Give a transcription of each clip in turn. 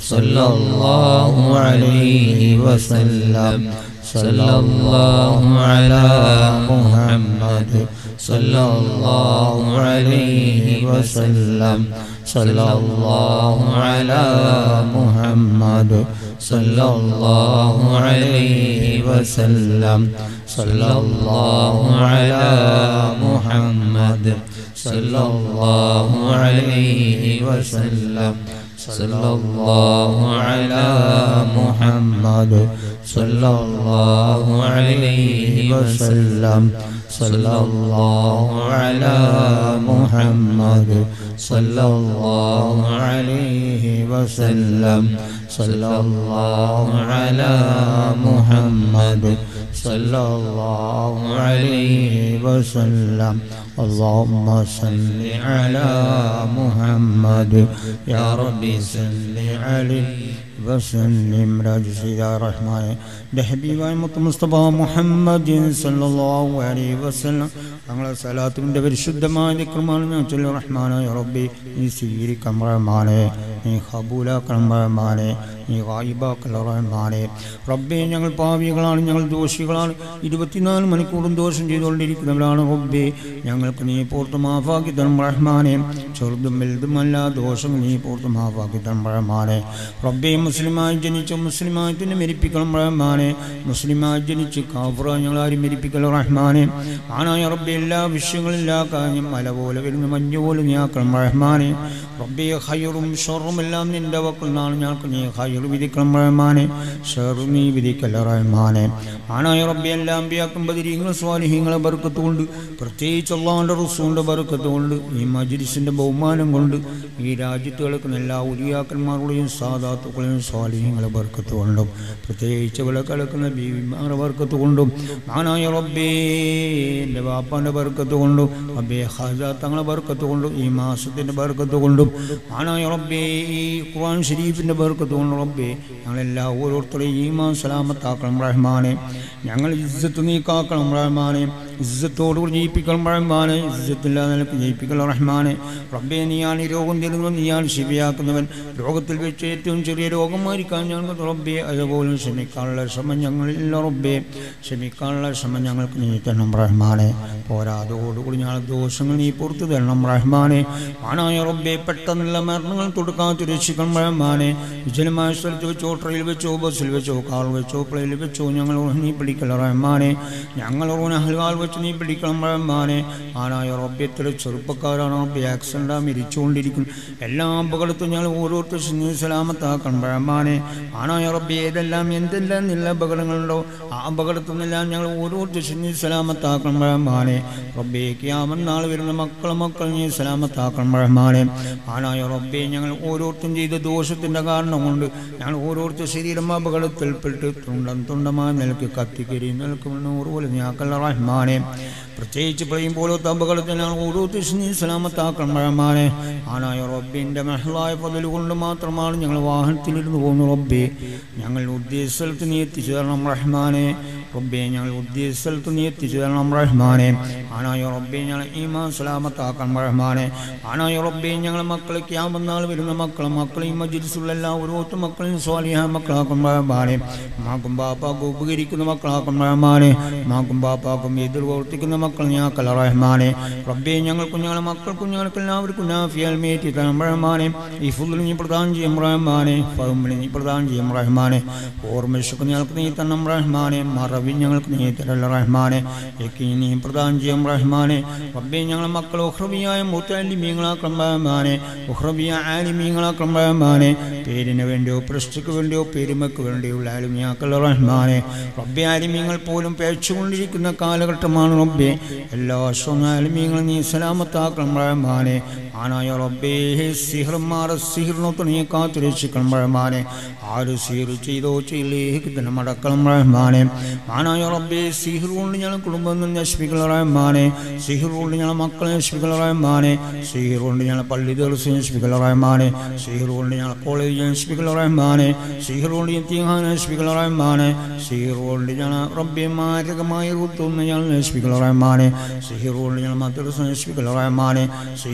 صلى الله عليه وسلم صلى الله على محمد صلى الله عليه وسلم صلى الله على محمد صلى الله عليه وسلم صلى الله على محمد صلى الله عليه وسلم صلى الله على محمد صلى الله عليه وسلم صلى الله على محمد صلى الله عليه وسلم صلى الله على محمد صلى الله عليه وسلم اللهم صل على محمد يا ربي صل عليه وسلم راجسيا رحمن حبيبي مصطفى محمد صلى الله عليه وسلم ഞങ്ങളെ സലാത്തിൻ്റെ പരിശുദ്ധമായ ദിക്റുമാണ് ഞാൻ ചൊല്ലി റഹ്മാനായ റബ്ബി നീ സ്വീകരിക്കണം റഹ്മാനെ നീ ഖബൂലാക്കണം റഹ്മാനെ നീ ഗായിബാക്കൽ റഹ്മാനെ റബ്ബേ ഞങ്ങൾ പാപികളാണ് ഞങ്ങൾ ദോഷികളാണ് 24 മണിക്കൂറും ദോഷം ചെയ്തുകൊണ്ടിരിക്കുന്നവരാണ് റബ്ബേ ഞങ്ങൾക്ക് നീ പൂർത്ത് മാഫാക്കി തരണം റഹ്മാനെ ചെറുതും വലുതുമല്ല ദോഷം നീ പൂർത്ത് മാഫാക്കി തരണം റഹ്മാനെ റബ്ബേ മുസ്ലിമായി ജനിച്ചു മുസ്ലിമായി തന്നെ മരിപ്പിക്കണം റഹ്മാനെ മുസ്ലിമായി ജനിച്ച് കാഫിറായി ഞങ്ങളാരും മരിപ്പിക്കൽ റഹ്മാനെ ആനായ റബ്ബേ എല്ലാ വിഷയങ്ങളും എല്ലാ കാര്യം മല പോലെ വരുന്ന മഞ്ഞ് പോലെ നീ ആക്കണം റഹ്മാനെ റബ്ബേ ഖൈറും ഷർറും എല്ലാം നിന്റെ വക്കലാണ് ഞങ്ങൾക്ക് നീ ഖൈർ വിധിക്കണം റഹ്മാനെ ഷർ നീ വിധിക്കല്ല റഹ്മാനെ ആനായ റബ്ബേ എല്ലാ അമ്പിയാക്കളും ബദരീങ്ങളും സ്വാലിഹീങ്ങളെ ബർക്കത്ത് കൊണ്ട് പ്രത്യേകിച്ച് അല്ലാഹുവിൻ്റെ റസൂലിൻ്റെ ബർക്കത്ത് കൊണ്ട് ഈ മജ്ലിസിൻ്റെ ബഹുമാനം കൊണ്ട് ഈ രാജ്യത്ത് കിടക്കുന്ന എല്ലാ ഉലിയാക്കന്മാരുടെയും സാദാത്തുക്കളെയും സ്വാലിഹീങ്ങളെ ബർക്കത്ത് കൊണ്ടും പ്രത്യേകിച്ച് ഇവിടെ കിടക്കുന്ന ബീവിമാരുടെ ബർക്കത്ത് കൊണ്ടും ആനായ റബ്ബേ എൻ്റെ വാപ്പാൻ്റെ ബർക്കത്ത് കൊണ്ടും റബ്ബേ ഖാജ തങ്ങളെ ബർക്കത്ത് കൊണ്ടും ഈ മാസത്തിൻ്റെ ബർക്കത്ത് കൊണ്ടും ആനായ റബ്ബേ ഈ ഖുർആൻ ഷരീഫിൻ്റെ ബർക്കത്ത് കൊണ്ടും റബ്ബേ ഞങ്ങളെല്ലാം ഓരോരുത്തരെയും ഈമാൻ സലാമത്താക്കണം റഹ്മാനെ ഞങ്ങൾ ഇസ്സത്ത് നീ കാക്കണം റഹ്മാനെ ഇസ്സത്തോടുകൂടി ജയിപ്പിക്കണം റഹ്മാനെ ഇസ്സത്തില്ലാതെ നിനക്ക് ജയിപ്പിക്കണം റഹ്മാനെ റബ്ബേ നീയാണ് ഈ രോഗം തരുന്നവൻ നീയാണ് ശിവയാക്കുന്നവൻ രോഗത്തിൽ വെച്ച് ഏറ്റവും ചെറിയ രോഗം മാറിക്കാൻ ഞങ്ങൾക്ക് റബ്ബേ അതുപോലെ ക്ഷമിക്കാനുള്ള ശ്രമം ഞങ്ങളില്ല റബ്ബേ ക്ഷമിക്കാനുള്ള ശ്രമം ഞങ്ങൾക്ക് നീ തരണം റഹ്മാനെ പോരാതോടുകൂടി ഞങ്ങളുടെ ദോഷങ്ങൾ നീ പുറത്തു തരണം റഹ്മാനെ ആനായ റബ്ബേ പെട്ടെന്നുള്ള മരണങ്ങൾ തുടക്കാത്ത രക്ഷിക്കണം റഹ്മാനെ വിജനമായ സ്ഥലത്ത് വെച്ചോ ട്രെയിൽ വെച്ചോ ബസ്സിൽ വെച്ചോ കാർ വെച്ചോ പ്ലെയിനിൽ വെച്ചോ ഞങ്ങൾ നീ പിടിക്കണം റഹ്മാനെ ഞങ്ങൾ അഹ്ലാൽ വെച്ച് നീ പിടിക്കണം റഹ്മാനെ ആനായ റബ്ബേ എത്ര ചെറുപ്പക്കാരാണ് റബ്ബേ ആക്സിഡൻ്റ് മരിച്ചുകൊണ്ടിരിക്കും എല്ലാ അപകടത്തും ഞങ്ങൾ ഓരോരുത്തർ സലാമത്താക്കണം റഹ്മാനെ ആനായ റബ്ബേ ഏതെല്ലാം എന്തെല്ലാം നല്ല അപകടങ്ങളുണ്ടോ ആ അപകടത്തിൽ നിന്നെല്ലാം ഞങ്ങൾ ഓരോരുത്തർ സലാമത്താക്കണം റഹ്മാനെ റബ്ബേ ഖിയാമത്ത് നാൾ വരുന്ന മക്കൾ നീ സലാമത്താക്കണം റഹ്മാനെ ആനായ റബ്ബേ ഞങ്ങൾ ഓരോരുത്തരും ചെയ്ത ദോഷത്തിൻ്റെ കാരണം കൊണ്ട് ഞങ്ങൾ ഓരോരുത്തർ ശരീരം അപകടത്തിൽപ്പെട്ട് തുണ്ടമായി നിലക്ക് കത്തിക്കരി നിൽക്കുന്ന പോലെ ഞാക്കല്ല റഹ്മാനെ പ്രത്യേകിച്ച് പറയുമ്പോഴത്തെ അപകടത്തിൽ ഞങ്ങൾ ഓരോരുത്തർ നീ സലാമത്താക്കണം റഹ്മാനെ ആനായ റബ്ബിൻ്റെ മഹലായ പതിൽ കൊണ്ട് മാത്രമാണ് ഞങ്ങൾ വാഹനത്തിലിരുന്ന് പോകുന്നു റബ്ബേ ഞങ്ങൾ ഉദ്ദേശ സ്ഥലത്ത് നീ എത്തിച്ചു തരണം റഹ്മാനെ റബ്ബേ ഞങ്ങൾ ഉദ്ദേശ സ്ഥലത്ത് നീ എത്തിച്ചു തരണം റഹ്മാനെ ആനായ റബ്ബേ ഞങ്ങൾ ഈമാൻ സലാമത്താക്കണം റഹ്മാനെ ആനായ റബ്ബേ ഞങ്ങൾ മക്കളെ ഖിയാമത്ത് നാൾ വരുന്ന മക്കളെയും മജ്ലിസുള്ള എല്ലാ ഓരോരുത്തർ മക്കളെയും സ്വാലിഹായ മക്കളാക്കണം റഹ്മാനെ മാക്കും ബാപ്പാക്കും ഉപകരിക്കുന്ന മക്കളാക്കണം റഹ്മാനെ മാക്കും ബാപ്പാക്കും എതിർ പ്രവർത്തിക്കുന്ന മക്കൾ ഞാക്കല്ല റഹ്മാനെ റബ്ബേ ഞങ്ങൾക്കും ഞങ്ങളുടെ മക്കൾക്കും ഞങ്ങൾക്ക് എല്ലാവർക്കും നാഫിയൽ മേറ്റി തരണം റഹ്മാനെ ഈ ഫുള്ളിൽ നീ പ്രദാനം ചെയ്യും റഹ്മാനെ ഫഹമിൽ നീ പ്രദാനം ചെയ്യും റഹ്മാനെ ഓർമ്മശക്ക് ഞങ്ങൾക്ക് നീ തരണം റഹ്മാനെ മറവി ഞങ്ങൾക്ക് നീ തരല്ല റഹ്മാനെ യക്കീൻ നീ പ്രദാനം ചെയ്യും റഹ്മാനെ റബ്ബേ ഞങ്ങളുടെ മക്കൾ ഉഖ്റബിയായ മുത്തഅല്ലിമീങ്ങളാക്കണം റഹ്മാനെ ഉഖ്റബിയ ആലിമീങ്ങളാക്കണം റഹ്മാനെ പേരിന് വേണ്ടിയോ പ്രശ്നക്ക് വേണ്ടിയോ പെരുമക്ക് വേണ്ടിയുള്ള ആലിമീങ്ങളാക്കല്ല റഹ്മാനെ റബ്ബേ ആലിമീങ്ങൾ പോലും പേച്ചുകൊണ്ടിരിക്കുന്ന കാലഘട്ടമാണ് റബ്ബേ എല്ലാ ആലിമീങ്ങളും നീ സലാമത്താക്കണം റഹ്മാനെ ആനായ റബ്ബേ സിഹ്റന്മാരെ സിഹ്റിനൊത്ത് നീ കാത്തുരക്ഷിക്കണം റഹ്മാനെ ആര് സിഹർ ചെയ്തോ ചെയ്യിലേക്ക് തന്നെ മടക്കണം റഹ്മാനെ ആനായ റബ്ബേ സിഹർ കൊണ്ട് ഞങ്ങൾ കുടുംബം നശിപ്പിക്കണം റഹ്മാനെ സിഹർ കൊണ്ട് ഞങ്ങൾ മക്കളെ നശിപ്പിക്കണം റഹ്മാനെ സിഹർ കൊണ്ട് ഞങ്ങൾ പള്ളി ദർസ് നശിപ്പിക്കണം റഹ്മാനെ സിഹർ കൊണ്ട് ഞങ്ങൾ കോളേജ് നശിപ്പിക്കണം റഹ്മാനെ സിഹർ കൊണ്ട് ഇംതിഹാൻ നശിപ്പിക്കണം റഹ്മാനെ സിഹർ കൊണ്ട് ഞങ്ങൾ റബ്ബേ മാരകമായ റുത്തൊന്ന് ഞങ്ങൾ നശിപ്പിക്കണം റഹ്മാനെ സിഹർ കൊണ്ട് ഞങ്ങൾ മദ്രസ നശിപ്പിക്കണം റഹ്മാനെ സിഹർ കൊണ്ട്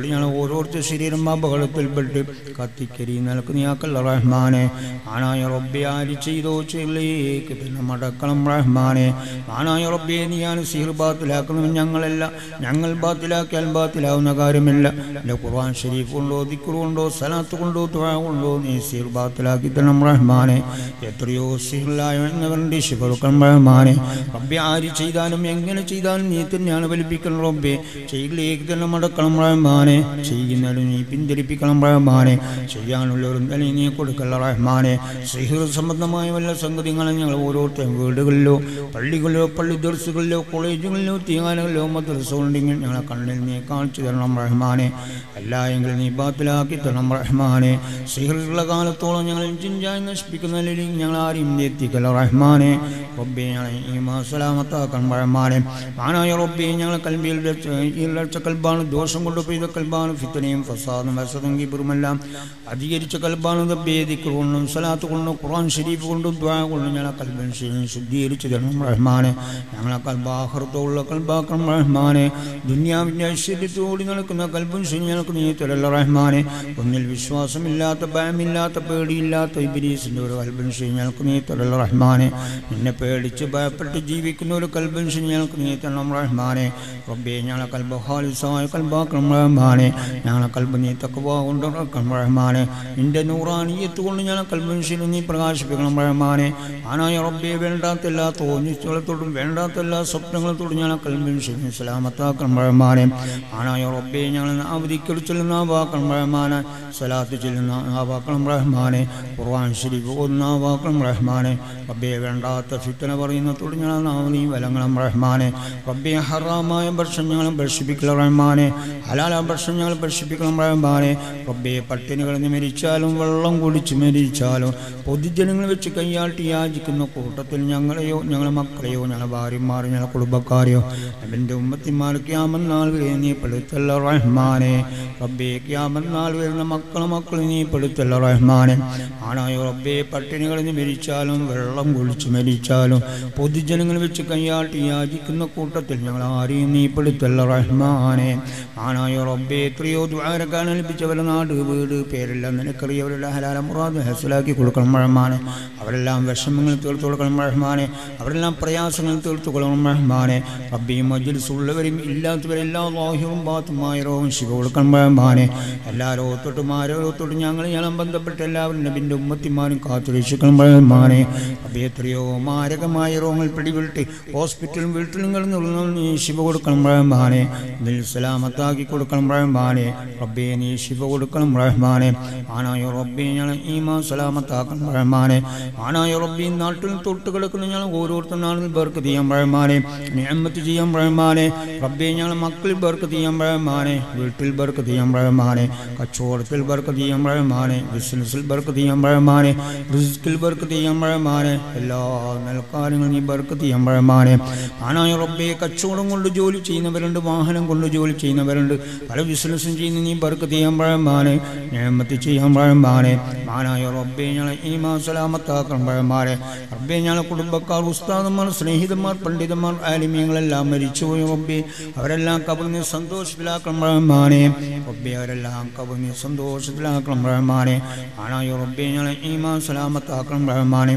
കൊണ്ട് ഞങ്ങൾ ഓരോരുത്തർ ശരീരം അപകടത്തിൽപ്പെട്ട് കത്തിക്കരി നൽകുന്ന റഹ്മാനെ ആനായ റബ്ബെ ആര് ചെയ്തോ ചെല്ലേക്ക് തന്നെ മടക്കണം റഹ്മാനെ ആനായ റബ്ബെ നീയാണ് സിഹർ ബാത്തിലാക്കുന്നത് ഞങ്ങളല്ല ഞങ്ങൾ ബാത്തിലാക്കിയാൽ ബാത്തിലാവുന്ന കാര്യമില്ല എൻ്റെ ഖുർആൻ ഷരീഫ് കൊണ്ടോ ദിക്ർ കൊണ്ടോ സലാത്ത് കൊണ്ടോ ദുആ കൊണ്ടോ നീ സിഹർ ബാത്തിലാക്കി തരണം റഹ്മാനെ എത്രയോ സിഹറിലായവരുണ്ട് ശിഫറുക്കണം റഹ്മാനെ റബ്ബെ ആര് ചെയ്താലും എങ്ങനെ ചെയ്താലും നീ തന്നെയാണ് വലിപ്പിക്കണം റബ്ബെ ചെയ്യിലേക്ക് തന്നെ മടക്കണം റഹ്മാനെ ചെയ്യുന്നതിന് നീ പിന്തിരിപ്പിക്കണം റഹ്മാനെ ചെയ്യാനുള്ളവരും തന്നെ നീ കൊടുക്കല്ല റഹ്മാനെ സിഹർ സംബന്ധമായ വല്ല സംഗതികളും ഞങ്ങൾ ഓരോരുത്തരും വീടുകളിലോ പള്ളികളിലോ പള്ളി ദർസുകളിലോ കോളേജുകളിലോ തീങ്ങാനകളിലോ മദ്രസകളുണ്ടെങ്കിൽ ഞങ്ങളെ കണ്ണിൽ നീ കാണിച്ചു തരണം റഹ്മാനെ അല്ല എങ്കിൽ നീ ബാത്തിലാക്കി തരണം റഹ്മാനെ സിഹറുള്ള കാലത്തോളം ഞങ്ങൾ ജിഞ്ചായി നശിപ്പിക്കുന്ന നിലയിൽ ഞങ്ങൾ ആരെയും എത്തിക്കല്ല റഹ്മാനെ റബ്ബെ ഞങ്ങളെ ഈമാൻ സലാമത്താക്കണം റഹ്മാനെ ആനായ റബ്ബെ ഞങ്ങളെ കൽബിൽ ഇളച്ച കൽബാണ് ദോഷം കൊണ്ട് പെയ്ത കൽബാണ് ഫിത്തനയും ഫസാദും വസതും കിബറുമെല്ലാം അധികരിച്ച കൽബാണ് റബ്ബെ ദിക്ർ കൊണ്ടും സലാത്ത് കൊണ്ടും ഖുർആൻ ഷരീഫ് കൊണ്ടും ദുആ കൊണ്ടും ഞങ്ങളെ കൽബിൻ ശുദ്ധീകരിച്ചു തരണം റഹ്മാനെ ഞങ്ങളെ കൽബ് ആഖിറത്തുള്ള കൽബാക്കണം റഹ്മാനെ ദുനിയാവിൻ്റെ ഐശ്വര്യത്തോടി നടക്കുന്ന കൽബും ഞങ്ങൾക്ക് നീ തരല്ല റഹ്മാനെ ഒന്നിൽ വിശ്വാസമില്ലാത്ത ഭയമില്ലാത്ത പേടിയില്ലാത്ത ഇബ്ലീസിൻ്റെ ഒരു കൽബും ഞങ്ങൾക്ക് നീ തരല്ല റഹ്മാനെ നിന്നെ പേടിച്ച് ഭയപ്പെട്ട് ജീവിക്കുന്ന ഒരു കൽബും ഞങ്ങൾക്ക് നീ തരണം റഹ്മാനെ റബ്ബേ ഞങ്ങളെ കൽബ് ഖാലിസായ കൽബാക്കണം റഹ്മാനെ ഞങ്ങളെ കൽബ് നീ തഖ്വ കൊണ്ട് റഹ്മാനെ നിന്റെ നൂറാനിയത്ത് കൊണ്ട് ഞങ്ങളെ കൽബും നീ പ്രകാശിപ്പിക്കണം റഹ്മാനെ ആനായ റബ്ബേ വേണ്ടാത്ത എല്ലാ തോന്നിച്ചോളത്തോടും വേണ്ടാത്ത എല്ലാ സ്വപ്നങ്ങളത്തോടും ഞങ്ങളെ കൽബും സലാമത്താക്കണം റഹ്മാനെ ആനായ റബ്ബേ ഞങ്ങൾ അവധിക്കൽ ചെല്ലുന്ന വാക്കണം റഹ്മാനെ സലാത്ത് ചെല്ലുന്ന വാക്കണം റഹ്മാനെ ഖുർആൻ ശരീഫ് ഓതുന്ന വാക്കണം റഹ്മാനെ റബ്ബേ വേണ്ടാത്ത ഫിത്ന പറയുന്നതോട് ഞങ്ങൾ നാവീ വലങ്ങളും റഹ്മാനെ റബ്ബേ ഹറാമായ ഭക്ഷണം ഞങ്ങൾ ഭക്ഷിപ്പിക്കണം റഹ്മാനെ ഹലാല ഭക്ഷണം ഞങ്ങൾ ഭക്ഷിപ്പിക്കണം റഹ്മാനെ റബ്ബേ പട്ടിണികളിൽ നിന്ന് മരിച്ചാലും വെള്ളം കുടിച്ച് മരിച്ചാലും പൊതുജനങ്ങൾ വെച്ച് കയ്യാട്ടി യാചിക്കുന്ന കൂട്ടത്തിൽ ഞങ്ങളെയോ ഞങ്ങളെ മക്കളെയോ ഞങ്ങളെ ഭാര്യമാരെയോ ഞങ്ങളെ കുടുംബക്കാരെയോ എൻ്റെ ഉമ്മത്തിമാർ ഖിയാമത്ത് നാൾ വരെ നീ പെടുത്തല്ല റഹ്മാനെ റബ്ബേ ഖിയാമത്ത് നാൾ വരുന്ന മക്കൾ നീ പെടുത്തല്ല റഹ്മാനെ ആനായോ റബ്ബേ പട്ടിണികളിൽ നിന്ന് മരിച്ചാലും വെള്ളം കുടിച്ച് മരിച്ചാലും പൊതുജനങ്ങൾ വെച്ച് കയ്യാട്ടി യാചിക്കുന്ന കൂട്ടത്തിൽ ഞങ്ങൾ ആരെയും നീ പെടുത്തല്ല റഹ്മാനെ ആനായോ റബ്ബേ എത്രയോ ദ്വാരക്കാൻ ഏൽപ്പിച്ചവരുടെ നാട് വീട് പേരെല്ലാം നിനക്കറിയവരുടെ ഹലാല മുറാദ് ഹസലാക്കി കൊടുക്കണം റഹ്മാനെ അവരെല്ലാം വിഷമങ്ങൾ തീർത്തു കൊടുക്കണം റഹ്മാനെ അവരെല്ലാം പ്രയാസങ്ങൾ തീർത്തു കൊടുക്കണം റഹ്മാനെ റബ്ബേ മജ്ലിസ് ഉള്ളവരും ഇല്ലാത്തവരെല്ലാം ലാഹിറും ബാത്തുമായ രോഗം ശിവ കൊടുക്കണം റഹ്മാനെ എല്ലാ രോഗത്തോട്ടും ആരോഗ്യത്തോട്ടും ഞങ്ങളും ബന്ധപ്പെട്ട എല്ലാവരും നബിൻ്റെ ഉമ്മത്തിമാരും കാത്തുരക്ഷിക്കണം റഹ്മാനെ റബ്ബേ എത്രയോ മാരകമായ രോഗങ്ങൾ പിടിവിട്ട് ഹോസ്പിറ്റലും വീട്ടിലും കിടന്നുള്ള നീ ശിവ കൊടുക്കണം റഹ്മാനെ ദിൽ സലാമത്താക്കി കൊടുക്കണം റഹ്മാനെ റബ്ബേ നീ ശിവ കൊടുക്കണം റഹ്മാനെ ആനായ റബ്ബേ ഞങ്ങൾ ഈമാൻ സലാമത്താക്കണം റഹ്മാനെ ആനായ റബ്ബേ നാട്ടിൽ തൊട്ട് കിടക്കുന്ന ഞങ്ങൾ ഓരോരുത്തർ നാളിൽ ബർക്കത്ത് ചെയ്യാൻ റഹ്മാനെ നിഅമത്ത് ചെയ്യാൻ റഹ്മാനെ റബ്ബേ ഞങ്ങൾ മക്കളിൽ ബർക്കത്ത് ചെയ്യാൻ റഹ്മാനെ വീട്ടിൽ ബർക്കത്ത് ചെയ്യാൻ റഹ്മാനെ കച്ചവടത്തിൽ ബർക്കത്ത് ചെയ്യാൻ റഹ്മാനെ ബിസിനസ്സിൽ ബർക്കത്ത് ചെയ്യാൻ റഹ്മാനെ റിസ്കിൽ ബർക്കത്ത് ചെയ്യാൻ റഹ്മാനെ എല്ലാ നൽകാര്യങ്ങളും നീ ബർക്കത്ത് ചെയ്യാൻ റഹ്മാനെ ആനായ റബ്ബേ കച്ചവടം കൊണ്ട് ജോലി ചെയ്യുന്നവരുണ്ട് വാഹനം കൊണ്ട് ജോലി ചെയ്യുന്നവരുണ്ട് പല ബിസിനസ്സും ചെയ്യുന്ന നീ ബർക്കത്ത് ചെയ്യാൻ റഹ്മാനെ നിഅമത്ത് ചെയ്യാൻ റഹ്മാനെ ആനായ റബ്ബേ ഞങ്ങളെ ഈമാൻ സലാമത്താക്കണം റഹ്മാനെ റബ്ബേ ഞങ്ങളെ കുടുംബക്കാർ ഉസ്താദന്മാർ സ്നേഹിതന്മാർ പണ്ഡിതന്മാർ ആലിമീങ്ങളെല്ലാം മരിച്ചുപോയി റബ്ബേ അവരെല്ലാം ഖബറിനെ സന്തോഷത്തിലാക്കണം റഹ്മാനെ റബ്ബേ അവരെല്ലാം ഖബറിനെ സന്തോഷത്തിലാക്കണം റഹ്മാനെ ആനായ റബ്ബേ ഞങ്ങളെ ഈമാൻ സലാമത്താക്കണം റഹ്മാനെ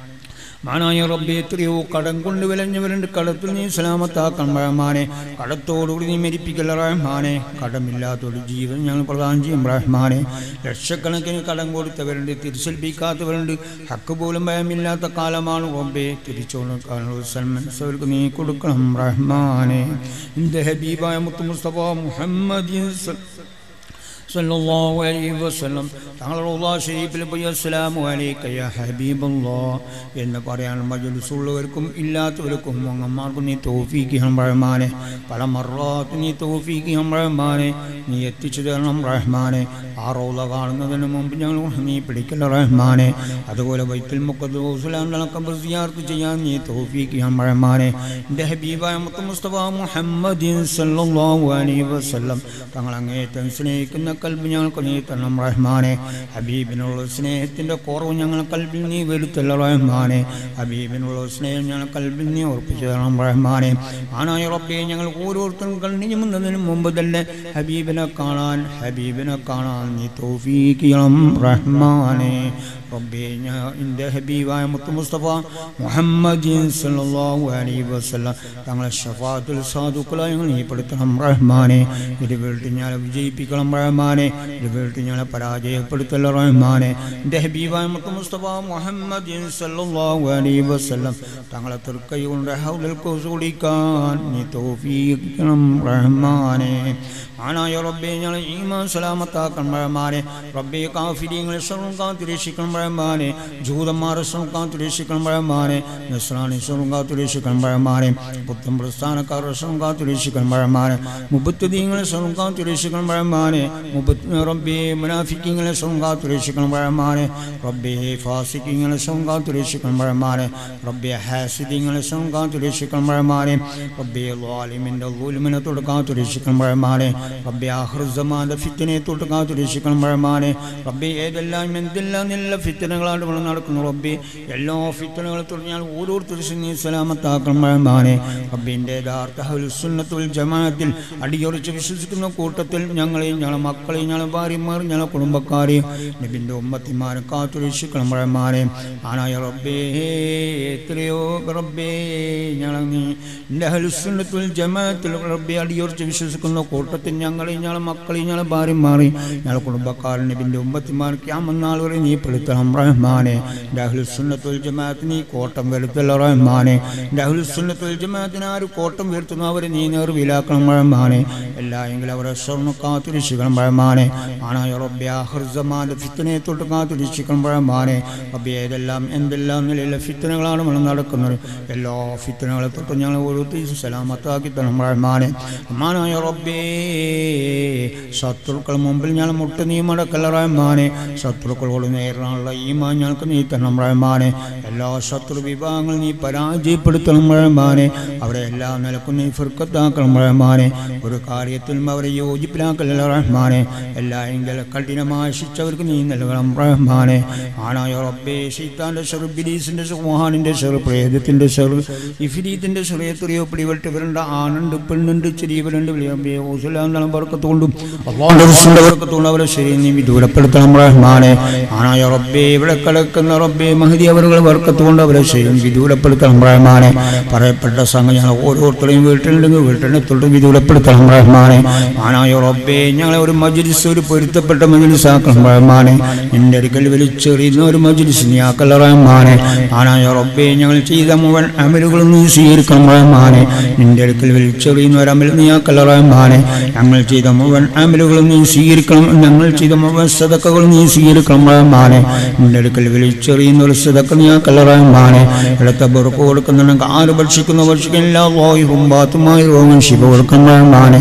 മാനായ റബ്ബേ എത്രയോ കടം കൊണ്ട് വിലഞ്ഞവരുണ്ട് കടത്തിൽ നീ സലാമത്താക്കണം റഹ്മാനെ കടത്തോടുകൂടി നീ മരിപ്പിക്കല്ല റഹ്മാനെ കടമില്ലാത്തൊരു ജീവൻ ഞങ്ങൾ പ്രദാനം ചെയ്യും റഹ്മാനെ ലക്ഷക്കണക്കിന് കടം കൊടുത്തവരുണ്ട് തിരിച്ചേൽപ്പിക്കാത്തവരുണ്ട് ഹക്ക് പോലും ഭയമില്ലാത്ത കാലമാണ് റബ്ബേ തിരിച്ചോടുക്കാനുള്ള സൽമൻസവർക്ക് നീ കൊടുക്കണം റഹ്മാനെ എൻ്റെ ഹബീബായ മുത്ത് മുസ്തഫ മുഹമ്മദ് സല്ലല്ലാഹു അലൈഹി വസല്ലം തങ്ങളുടെ റൗള ശരീഫിൽ പോയി അസ്സലാമു അലൈക യാ ഹബീബല്ലാഹ് എന്ന് പറയാൻ മജ്ലിസുള്ളവർക്കും ഇല്ലാത്തവർക്കും അങ്ങന്മാർക്കും നീ തൗഫീഖ് ചെയ്യണം റഹ്മാനെ പല മർറാത്ത് നീ തൗഫീഖ് ചെയ്യണം റഹ്മാനെ നീ എത്തിച്ചു തരണം റഹ്മാനെ ആ റൗള കാണുന്നതിന് മുമ്പ് ഞങ്ങൾ നീ പിടിക്കല്ല റഹ്മാനെ അതുപോലെ ബൈത്തുൽ മുഖദ്ദസ് സിയാറത്ത് ചെയ്യാൻ നീ തൗഫീഖ് ചെയ്യണം റഹ്മാനെ എൻ്റെ ഹബീബായ മുത്ത് മുസ്തഫ മുഹമ്മദ് സല്ലല്ലാഹു അലൈഹി വസല്ലം തങ്ങൾ അങ്ങേയറ്റം സ്നേഹിക്കുന്ന കൽബ് ഞങ്ങൾക്ക് നീ തരണം റഹ്മാനെ. ഹബീബിനുള്ള സ്നേഹത്തിന്റെ കുറവ് ഞങ്ങൾ കൽബിൽ നീ വരുത്തല്ല റഹ്മാനെ. ഹബീബിനുള്ള സ്നേഹം ഞങ്ങൾ കൽബിൽ നീ ഉറപ്പിച്ചു തരണം റഹ്മാനെ. ആനായ റബ്ബേ, ഞങ്ങൾ ഓരോരുത്തരും കണ്ണിഞ്ഞുന്നതിന് മുമ്പ് തന്നെ ഹബീബിനെ കാണാൻ നീ തൗഫീഖ് ചെയ്യണം റഹ്മാനെ. റബ്ബേ, എൻ്റെ ഹബീബായ മുത്ത് മുസ്തഫ മുഹമ്മദ് സല്ലല്ലാഹു അലൈഹി വസല്ലം തങ്ങളെ ശഫാഅത്തുൽ സാദുക്കളായി നീ പെടുത്തണം റഹ്മാനെ. ഇരുവേട്ടി ഞങ്ങളെ വിജയിപ്പിക്കണം റഹ്മാനെ. ഇരുവേട്ടി ഞങ്ങളെ പരാജയപ്പെടുത്തല്ല റഹ്മാനെ. എൻ്റെ ഹബീബായ മുത്ത് മുസ്തഫ മുഹമ്മദ് സല്ലല്ലാഹു അലൈഹി വസല്ലം തങ്ങളെ തൃക്കൈ കൊണ്ട് ഹൗദുൽ കൗസ് കുടിക്കാൻ നീ തൗഫീഖ് ചെയ്യണം റഹ്മാനെ. ആനായ റബ്ബേ, ഞങ്ങളെ ഈമാൻ സലാമത്താക്കണം റഹ്മാനെ. റബ്ബേ, കാഫിരീങ്ങളെ ശർറും കാത്തുരക്ഷിക്കണം റഹ്മാനെ. ജൂതന്മാരെ ശർറും കാത്തുരക്ഷിക്കണം റഹ്മാനെ. നസ്രാനി ശർറും കാത്തുരക്ഷിക്കണം റഹ്മാനെ. പുത്തൻ പ്രസ്ഥാനക്കാരുടെ ശർറും കാത്തുരക്ഷിക്കണം റഹ്മാനെ. മുബത്തദീങ്ങളെ ശർറും കാത്തുരക്ഷിക്കണം റഹ്മാനെ. റബ്ബേ, മുനാഫിക്കീങ്ങളെ ശർറും കാത്തുരക്ഷിക്കണം റഹ്മാനെ. റബ്ബേ, ഫാസിക്കീങ്ങളെ ശർറും കാത്തുരക്ഷിക്കണം റഹ്മാനെ. റബ്ബേ, ഹാസിദീങ്ങളെ ശർറും കാത്തുരക്ഷിക്കണം റഹ്മാനെ. റബ്ബേ, ളാലിമിന്റെ ളുൽമിനെ തൊട്ട് കാത്തുരക്ഷിക്കണം റഹ്മാനെ. റബ്ബേ, ആഖിറുസ്സമാന്റെ ഫിത്നയെ തൊട്ട് കാത്തുരക്ഷിക്കണം റഹ്മാനെ. റബ്ബേ, ഏതെല്ലാം എന്തെല്ലാം നല്ല ഫിത്നകളാണ് ഇവിടെ നടക്കുന്നു റബ്ബേ, എല്ലാ ഫിത്നകളെ തൊട്ട് ഞാൻ ഓരോരുത്തരും നീ സലാമത്താക്കണം റഹ്മാനെ. റബ്ബിന്റെ യഥാർത്ഥ അഹ്ലുസ് സുന്നത്ത് വൽ ജമാഅത്തിൽ അടിയുറച്ച് വിശ്വസിക്കുന്ന കൂട്ടത്തിൽ ഞങ്ങളെയും ഞങ്ങളെ മക്കളെയും ഞങ്ങളെ ഭാര്യമാരും ഞങ്ങളെ കുടുംബക്കാരെയും നബിന്റെ ഉമ്മത്തിമാരെ കാത്തുരക്ഷിക്കണം റഹ്മാനെ. ആനായ റബ്ബേ, എത്രയോ റബ്ബേ, ഞങ്ങൾ നീ അഹ്ലുസ് സുന്നത്ത് വൽ ജമാഅത്തിൽ റബ്ബേ അടിയുറച്ച് വിശ്വസിക്കുന്ന കൂട്ടത്തിൽ ഞങ്ങളെയും ഞങ്ങളെ മക്കളെയും ഞങ്ങളെ ഭാര്യമാരെയും ഞങ്ങളെ കുടുംബക്കാരൻ നബിന്റെ ഉമ്മത്തിമാർ ഖിയാമത്ത് നാൾ വരെ നീ പെടുത്തണം റഹ്മാനെ. അഹ്ലുസ് സുന്നത്ത് വൽ ജമാഅത്തിന് നീ കോട്ടം വരുത്തല്ല റഹ്മാനെ. അഹ്ലുസ് സുന്നത്ത് വൽ ജമാഅത്തിന് ആര് കോട്ടം വരുത്തുന്നു അവരെ നീ നേർവിലാക്കണം റഹ്മാനെ. എല്ലായെങ്കിൽ അവരെ സ്വർണ്ണ കാത്തുരക്ഷിക്കണം റഹ്മാനെ. ആനായ റബ്ബേ, ആഖിറുസ്സമാന്റെ ഫിത്നയെ തൊട്ട് കാത്തുരക്ഷിക്കണം റഹ്മാനെ. റബ്ബേ, ഏതെല്ലാം എന്തെല്ലാം നിലയിലെ ഫിത്നകളാണ് നമ്മൾ നടക്കുന്നത്, എല്ലാ ഫിത്നകളെ തൊട്ട് ഞങ്ങൾ ഓരോരുത്തരും സലാമത്താക്കി തരണം റഹ്മാനെ. അമ്മാനായ റബ്ബേ, ശത്രുക്കൾ മുമ്പിൽ ഞാൻ മുട്ട് നീ മടക്കല്ല റഹ്മാനെ. ശത്രുക്കളോട് നേരിടാനുള്ള ഈമാൻ ഞങ്ങൾക്ക് നീ തരണം റഹ്മാനെ. എല്ലാ ശത്രു വിഭാഗങ്ങളും നീ പരാജയപ്പെടുത്തണം റഹ്മാനെ. അവരെ എല്ലാ നിലക്കും നീ ഫിർഖത്താക്കണം റഹ്മാനെ. ഒരു കാര്യത്തിലും അവരെ യോജിപ്പിലാക്കല്ല റഹ്മാനെ. എല്ലായെങ്കിൽ കഠിനമായ ശിക്ഷ അവർക്ക് നീ നൽകണം റഹ്മാനെ. ആനായ റബ്ബേ, ശൈത്താന്റെ ശർ, ഇബ്ലീസിന്റെ ശർ, വുഹാനിന്റെ ശർ, പ്രേതത്തിന്റെ ശർ, ഇഫ്രീത്തിന്റെ ശർ, എത്രയോ പിടിപെട്ട് വരേണ്ട ആണുണ്ട് പെണ്ണുണ്ട് ചെറിയവരുണ്ട് ബർക്കത്തുകൊണ്ടും അല്ലാഹുവിന്റെ റസൂലിന്റെ ബർക്കത്തുകൊണ്ടും അവരെ ശരി നീ വിദൂരപ്പെടുത്തണം റഹ്മാനെ. ആനായ റബ്ബേ, ഇവിടെ കിടക്കുന്ന റബ്ബേ മഹദി അവരുടെ ബർക്കത്തുകൊണ്ട് അവരെ ശരി വിദൂരപ്പെടുത്തണം റഹ്മാനെ. പറയപ്പെട്ട സംഘം ഞങ്ങൾ ഓരോരുത്തരെയും വീട്ടിലുണ്ടെങ്കിൽ വീട്ടിനെ തൊട്ട് വിദൂരപ്പെടുത്തണം റഹ്മാനെ. ആനായ റബ്ബേ, ഞങ്ങളെ ഒരു മജ്ലിസ്, ഒരു പൊരുത്തപ്പെട്ട മജ്ലിസ് ആക്കണം റഹ്മാനെ. നിന്റെ അടുക്കൽ വലിച്ചെറിയുന്ന ഒരു മജ്ലിസ് നീ ആക്കല്ല റഹ്മാനെ. ആനായ റബ്ബേ, ഞങ്ങൾ ചെയ്ത മുഴുവൻ അമലുകളും നീ സ്വീകരിക്കണം റഹ്മാനെ. നിന്റെ അടുക്കൽ വലിച്ചെറിയുന്ന ഒരു അമൽ നീ ആക്കല്ല റഹ്മാനെ. ഞങ്ങൾ ചെയ്ത മുഴുവൻ അമലുകളും നീ സ്വീകരിക്കണം. ഞങ്ങൾ ചെയ്ത മുഴുവൻ സദഖകളും നീ സ്വീകരിക്കണം റഹ്മാനെ. നിന്റെ അടുക്കൽ വലിച്ചെറിയുന്ന ഒരു സദഖ നീ ആക്കല്ല റഹ്മാനെ. ഇടത്തെ ബർക്ക കൊടുക്കുന്നുണ്ടെങ്കിൽ ആര് ഭക്ഷിക്കുന്ന ഭക്ഷിക്കുന്ന രോഗം ശിവ കൊടുക്കണം റഹ്മാനെ.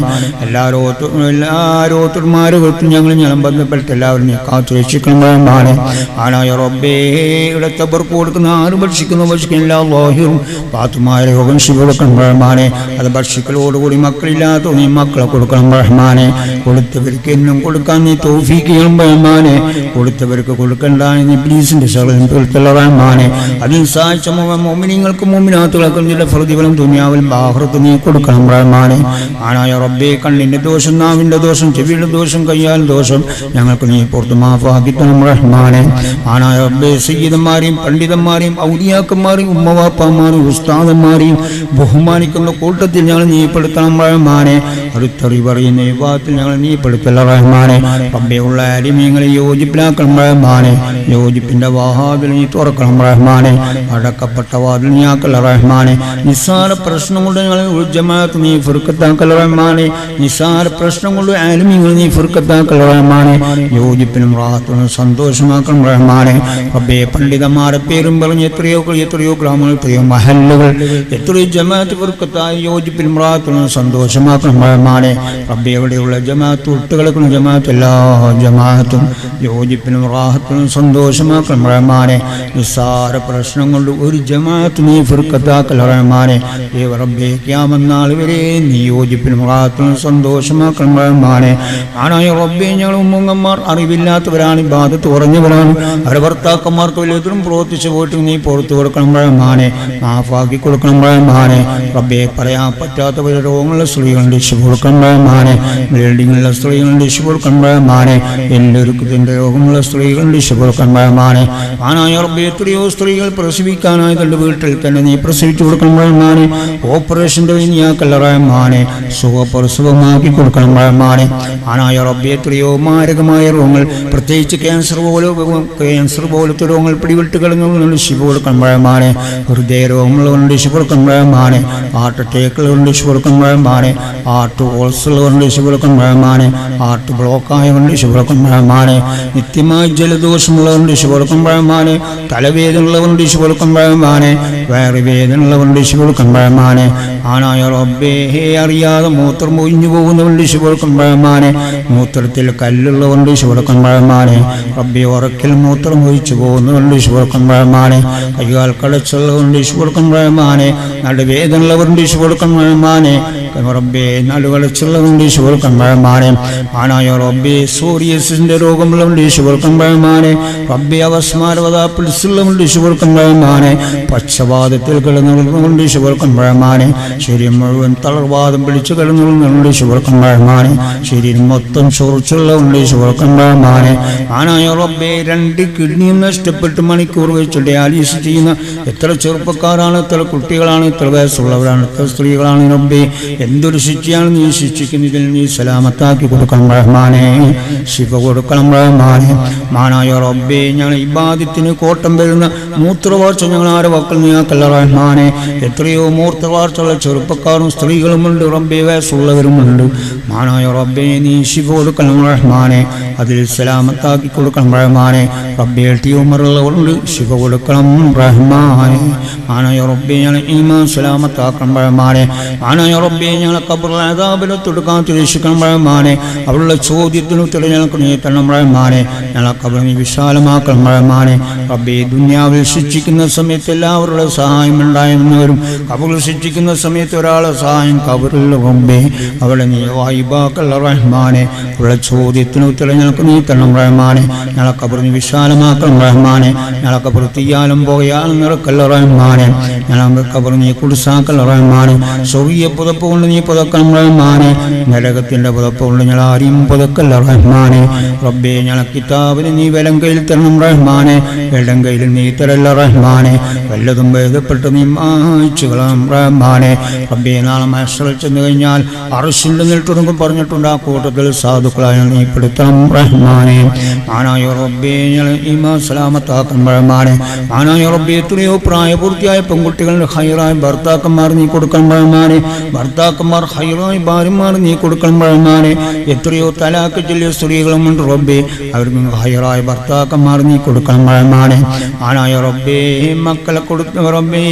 എല്ലാരോത്തന്മാരും ഞങ്ങൾ ബന്ധപ്പെട്ട് എല്ലാവരും നീ കാത്തു രക്ഷിക്കണം റഹ്മാനെ. ആനായ റബ്ബേ, ഇടത്തെ ബർക്ക കൊടുക്കുന്ന ആര് ഭക്ഷിക്കുന്ന ഭക്ഷിക്കുന്ന എല്ലാ പാത്തുമായ രോഗം ശിവ കൊടുക്കണം റഹ്മാനെ. അത് ഭക്ഷിക്കലോടുകൂടി മക്കളില്ലാത്ത നീ മക്കളെ കൊടുക്കണം റഹ്മാനെ. കൊടുത്തവർക്ക് എന്നും കൊടുക്കാൻ നീ തൗഫീഖ് ചെയ്യണം റഹ്മാനെ. കൊടുത്തവർക്ക് കൊടുക്കണ്ട ഇബ്ലീസിന്റെ ശർറിൽ പെടുത്തല്ല റഹ്മാനെ. അതിൽ സഹായിച്ച മുഅ്മിനീങ്ങൾക്കും മുഅ്മിനാത്തുകൾക്കും നിന്റെ പ്രതിഫലം ദുനിയാവിലും ആഖിറത്തും നീ കൊടുക്കണം റഹ്മാനെ. ആനായ റബ്ബേ, കണ്ണിന്റെ ദോഷം, നാവിന്റെ ദോഷം, ചെവിയുടെ ദോഷം, കയ്യാൽ ദോഷം ഞങ്ങൾക്ക് നീ പുറത്ത് മാഫാക്കി തരണം റഹ്മാനെ. ആനായ റബ്ബേ, സയ്യിദന്മാരെയും പണ്ഡിതന്മാരെയും ഔലിയാക്കന്മാരെയും ഉമ്മവാപ്പമാരെയും ഉസ്താദന്മാരെയും ബഹുമാനിക്കുന്ന കൂട്ടത്തിൽ ഞങ്ങൾ നീ പെടുത്തണം റഹ്മാനെ. അടുത്തറിവറിയുന്ന വിഭാഗത്തിൽ ഞങ്ങൾ നീ പെടുത്തല്ല റഹ്മാനെ. റബ്ബേ, ഉള്ള അരിമീങ്ങളെ യോജിപ്പിലാക്കണം റഹ്മാനെ. യോജിപ്പിന്റെ വാഹാബിൽ നീ തുറക്കണം റഹ്മാനെ. അടക്കപ്പെട്ട വാതിൽ നീ ആക്കല്ല റഹ്മാനെ. നിസ്സാര പ്രശ്നം കൊണ്ട് ഞങ്ങൾ ജമാഅത്ത് നീ ഫിർഖത്താക്കല്ല റഹ്മാനെ. നിസ്സാര പ്രശ്നം കൊണ്ട് അലിമീങ്ങൾ നീ ഫിർഖത്താക്കല്ല റഹ്മാനെ. യോജിപ്പിനും റാഹത്തിനും സന്തോഷമാക്കണം റഹ്മാനെ. റബ്ബേ, പണ്ഡിതന്മാരെ പേരും പറഞ്ഞ് എത്രയോ ഗ്രാമങ്ങൾ, എത്രയോ മഹല്ലുകൾ, എത്രയോ ജമാഅത്ത് ഫിർഖത്തായി യോജിപ്പിനും റാഹത്തിനും സന്തോഷമാക്കണം റഹ്മാനെ. റബ്ബേ, എവിടെയുള്ള ജമാഅത്ത് വിട്ടുകിടക്കുന്ന ജമാഅത്ത് എല്ലാ ജമാഅത്തും യോജിപ്പിനും റാഹത്തിനും സന്തോഷമാക്കണം റഹ്മാനെ. നിസ്സാര പ്രശ്നം കൊണ്ട് ഒരു ജമാഅത്ത് നീ ഫിർഖത്താക്കല്ല റഹ്മാനെ. റബ്ബേ, ഖിയാമത്ത് നാൾ വരെ നീ യോജിപ്പിനും റാഹത്തിനും സന്തോഷമാക്കണം റഹ്മാനെ. ആനായ റബ്ബേ ഞങ്ങൾ ഉമ്മങ്ങന്മാർ അറിവില്ലാത്തവരാണ്, ഇബാദത്ത് കുറഞ്ഞവരാണ്. അവരുടെ ഭർത്താക്കന്മാർക്ക് വല്ലതും പ്രവർത്തിച്ചു പോയിട്ട് നീ പുറത്തു കൊടുക്കണം റഹ്മാനെ, മാഫാക്കി കൊടുക്കണം റഹ്മാനെ. റബ്ബേ പറയാൻ പറ്റാത്തവരെ രോഗങ്ങളുള്ള സ്ത്രീകളുടെ രക്ഷ കൊടുക്കണം റഹ്മാനെ, ബിൽഡിങ്ങുള്ള സ്ത്രീകളുടെ രക്ഷ കൊടുക്കണം റഹ്മാനെ, എല്ലാവർക്കും രോഗമുള്ള സ്ത്രീകളുടെ രക്ഷ കൊടുക്കണം റഹ്മാനെ. ആനായ റബ്ബേ എത്രയോ സ്ത്രീകൾ പ്രസവിക്കാനായി തന്റെ വീട്ടിൽ തന്നെ നീ പ്രസവിച്ചു കൊടുക്കണം റഹ്മാനെ. ഓപ്പറേഷന്റെ നീയാക്കല്ല റഹ്മാനെ, സുഖപ്രസവമാക്കി കൊടുക്കണം റഹ്മാനെ. ആനായ റബ്ബേ എത്രയോ മാരകമായ രോഗങ്ങൾ, പ്രത്യേകിച്ച് ക്യാൻസർ പോലത്തെ രോഗങ്ങൾ പിടിവിട്ട് കിടന്നുകൊണ്ട് ശിവ കൊടുക്കണം റഹ്മാനെ. ഹൃദയ രോഗങ്ങളുണ്ട് ശിവ കൊടുക്കണം റഹ്മാനെ, ഹാർട്ട് അറ്റാക്കുകളുണ്ട് ശിവ കൊടുക്കണം റഹ്മാനെ, ഹാർട്ട് ഹോൾസുകളുണ്ട് ശിവ കൊടുക്കണം റഹ്മാനെ, ഹാർട്ട് ബ്ലോക്കായതുകൊണ്ട് ശിവ കൊടുക്കണം റഹ്മാനെ, നിത്യമായി ജലദോഷമുള്ളവരുണ്ട് ശിവ കൊടുക്കണം റഹ്മാനെ, തലവേദന ഉള്ളവരുണ്ട് ശിവ കൊടുക്കണം റഹ്മാനെ, വയറുവേദന ഉള്ളവരുണ്ട് ശിവ കൊടുക്കണം റഹ്മാനെ. ആനായ റബ്ബേ അറിയാതെ മൂത്രം ഒഴിഞ്ഞു പോകുന്നവരുണ്ട് ശിവ കൊടുക്കണം റഹ്മാനെ, മൂത്രത്തിൽ കല്ലുള്ളവരുണ്ട് ശിവ കൊടുക്കണം റഹ്മാനെ. റബ്ബേ ഉറക്കിൽ മൂത്രം ഒഴിച്ചു പോകുന്നവരുണ്ട് ശിവ കൊടുക്കണം റഹ്മാനെ, കൈകാൽ കടച്ചുള്ളവരുണ്ട് ശിവ കൊടുക്കണം റഹ്മാനെ, നടുവേദന ഉള്ളവരുണ്ട് ശിവ കൊടുക്കണം റഹ്മാനെ. റബ്ബേ നടുവളച്ചുള്ളവരുണ്ട് ശിവ കൊടുക്കണം റഹ്മാനെ. ആനായ റബ്ബേ സോറിയസിന്റെ രോഗമുള്ളവരുണ്ട് ശിവ കൊടുക്കണം റഹ്മാനെ. റബ്ബേ അവസ്മാരവതാപ്പിളിച്ചുള്ളവരുണ്ട് ശിവ കൊടുക്കണം റഹ്മാനെ, പക്ഷപാതത്തിൽ കിടന്നുകൊണ്ട് ശിവ കൊടുക്കണം റഹ്മാനെ, ശരീരം മുഴുവൻ തളർവാദം പിടിച്ചു കിടന്നുകൊണ്ട് ശിവ കൊടുക്കണം റഹ്മാനെ, ശരീരം മൊത്തം ചോർച്ചുള്ളവരുണ്ട് ശിവ കൊടുക്കണം റഹ്മാനെ. ആനായ റബ്ബേ 2 കിഡ്നിയും നഷ്ടപ്പെട്ട് മണിക്കൂർ വെച്ച് ഡയാലിസിസ് ചെയ്യുന്ന എത്ര ചെറുപ്പക്കാരാണ്, എത്ര കുട്ടികളാണ്, എത്ര വയസ്സുള്ളവരാണ്, എത്ര സ്ത്രീകളാണ്. റബ്ബേ എന്തൊരു ശിക്ഷയാണ് നീ ശിക്ഷിക്കുന്നതിൽ നീ സലാമത്താക്കി കൊടുക്കണം റഹ്മാനെ, ശിവ കൊടുക്കണം റഹ്മാനെ. മാനായ റബ്ബേ ഞങ്ങൾ ഇബാദത്തിന് കോട്ടം വരുന്ന മൂത്രവാർച്ച ഞങ്ങൾ ആരെ വക്കൽ നീയാക്കല്ല റഹ്മാനെ. എത്രയോ മൂത്രവാർച്ചയുള്ള ചെറുപ്പക്കാരും സ്ത്രീകളുമുണ്ട് റബ്ബേ, വയസ്സുള്ളവരുമുണ്ട്. മാനായ റബ്ബേ നീ ശിവ കൊടുക്കണം റഹ്മാനെ, അതിൽ സലാമത്താക്കി കൊടുക്കണം റഹ്മാനെ. റബ്ബേ ട്യൂമറുള്ളവരുണ്ട് ശിവ കൊടുക്കണം റഹ്മാനെ. മാനായ റബ്ബേ ഞങ്ങൾ ഈമാൻ സലാമത്താക്കണം റഹ്മാനെ. മാനായ റബ്ബേ ഞങ്ങളെ ഖബറിൽ അദാബിനെ തൊടുക്കാൻ തിരക്ഷിക്കണം റഹ്മാനെ. അവളുടെ ചോദ്യത്തിന് ഉത്തരം ഞങ്ങൾക്ക് നീ തരണം റഹ്മാനെ. ഞങ്ങളെ ഖബർ നീ വിശാലമാക്കണം റഹ്മാനെ. റബ്ബേ ദുനിയാവിൽ ശിക്ഷിക്കുന്ന സമയത്ത് എല്ലാവരുടെ സഹായം ഉണ്ടായിരുന്നവരും ഖബറിൽ ശിക്ഷിക്കുന്ന സമയത്ത് ഒരാളെ സഹായം ഖബറിൽ റബ്ബേ അവളെ നീ വായിബാക്കല്ല റഹ്മാനെ. അവളുടെ ചോദ്യത്തിന് ഉത്തരം ഞങ്ങൾക്ക് നീ തരണം റഹ്മാനെ. ഞങ്ങളെ ഖബർ നീ വിശാലമാക്കണം റഹ്മാനെ. ഞങ്ങളെ ഖബർ തീയാലും പോയാലും നിറക്കല്ല റഹ്മാനെ. ഞങ്ങളെ ഖബർ നീ കുടിസാക്കല്ല റഹ്മാനെ. സ്വർഗീയ പുതപ്പ് കൊണ്ട് നീ പുതക്കണം റഹ്മാനെ. നരകത്തിന്റെ പുതപ്പ് കൊണ്ട് ഞങ്ങൾ ആരെയും പുതക്കല്ല റഹ്മാനെ. റബ്ബേ ഞങ്ങളെ കിതാബിന് നീ വലം കയ്യിൽ തരണം റഹ്മാനെ, ഇടം കയ്യിൽ നീ തരല്ല റഹ്മാനെ. വല്ലതും ഭേദപ്പെട്ട് നീ മായിച്ചു കളണം റഹ്മാനെ. റബ്ബേ നാളെ മഹ്ശറിൽ ചെന്ന് കഴിഞ്ഞാൽ അർശിന്റെ നിൽട്ടുണ്ടെങ്കിൽ പറഞ്ഞിട്ടുണ്ട് ആ കൂട്ടത്തിൽ സാധുക്കളായ നീ പെടുത്തണം റഹ്മാനെ. മാനായ റബ്ബേ ഞങ്ങൾ ഈമാൻ സലാമത്താക്കണം റഹ്മാനെ. മാനായ റബ്ബേ എത്രയോ പ്രായപൂർത്തിയായ പെൺകുട്ടികളുടെ ഹൈറായ ഭർത്താക്കന്മാർ നീ കൊടുക്കണം റഹ്മാനെ. ഭർത്താക്കന്മാർ ഹൈറായ ഭാര്യമാർ നീ കൊടുക്കണം റഹ്മാനെ. എത്രയോ തലാക്ക് ചൊല്ലിയ സ്ത്രീകളുമുണ്ട് റബ്ബേ, അവർക്ക് ഹൈറായ ഭർത്താക്കന്മാർ നീ കൊടുക്കണം റഹ്മാനെ. ആനായ റബ്ബേ മക്കളെ കൊടുക്കുന്ന റബ്ബേ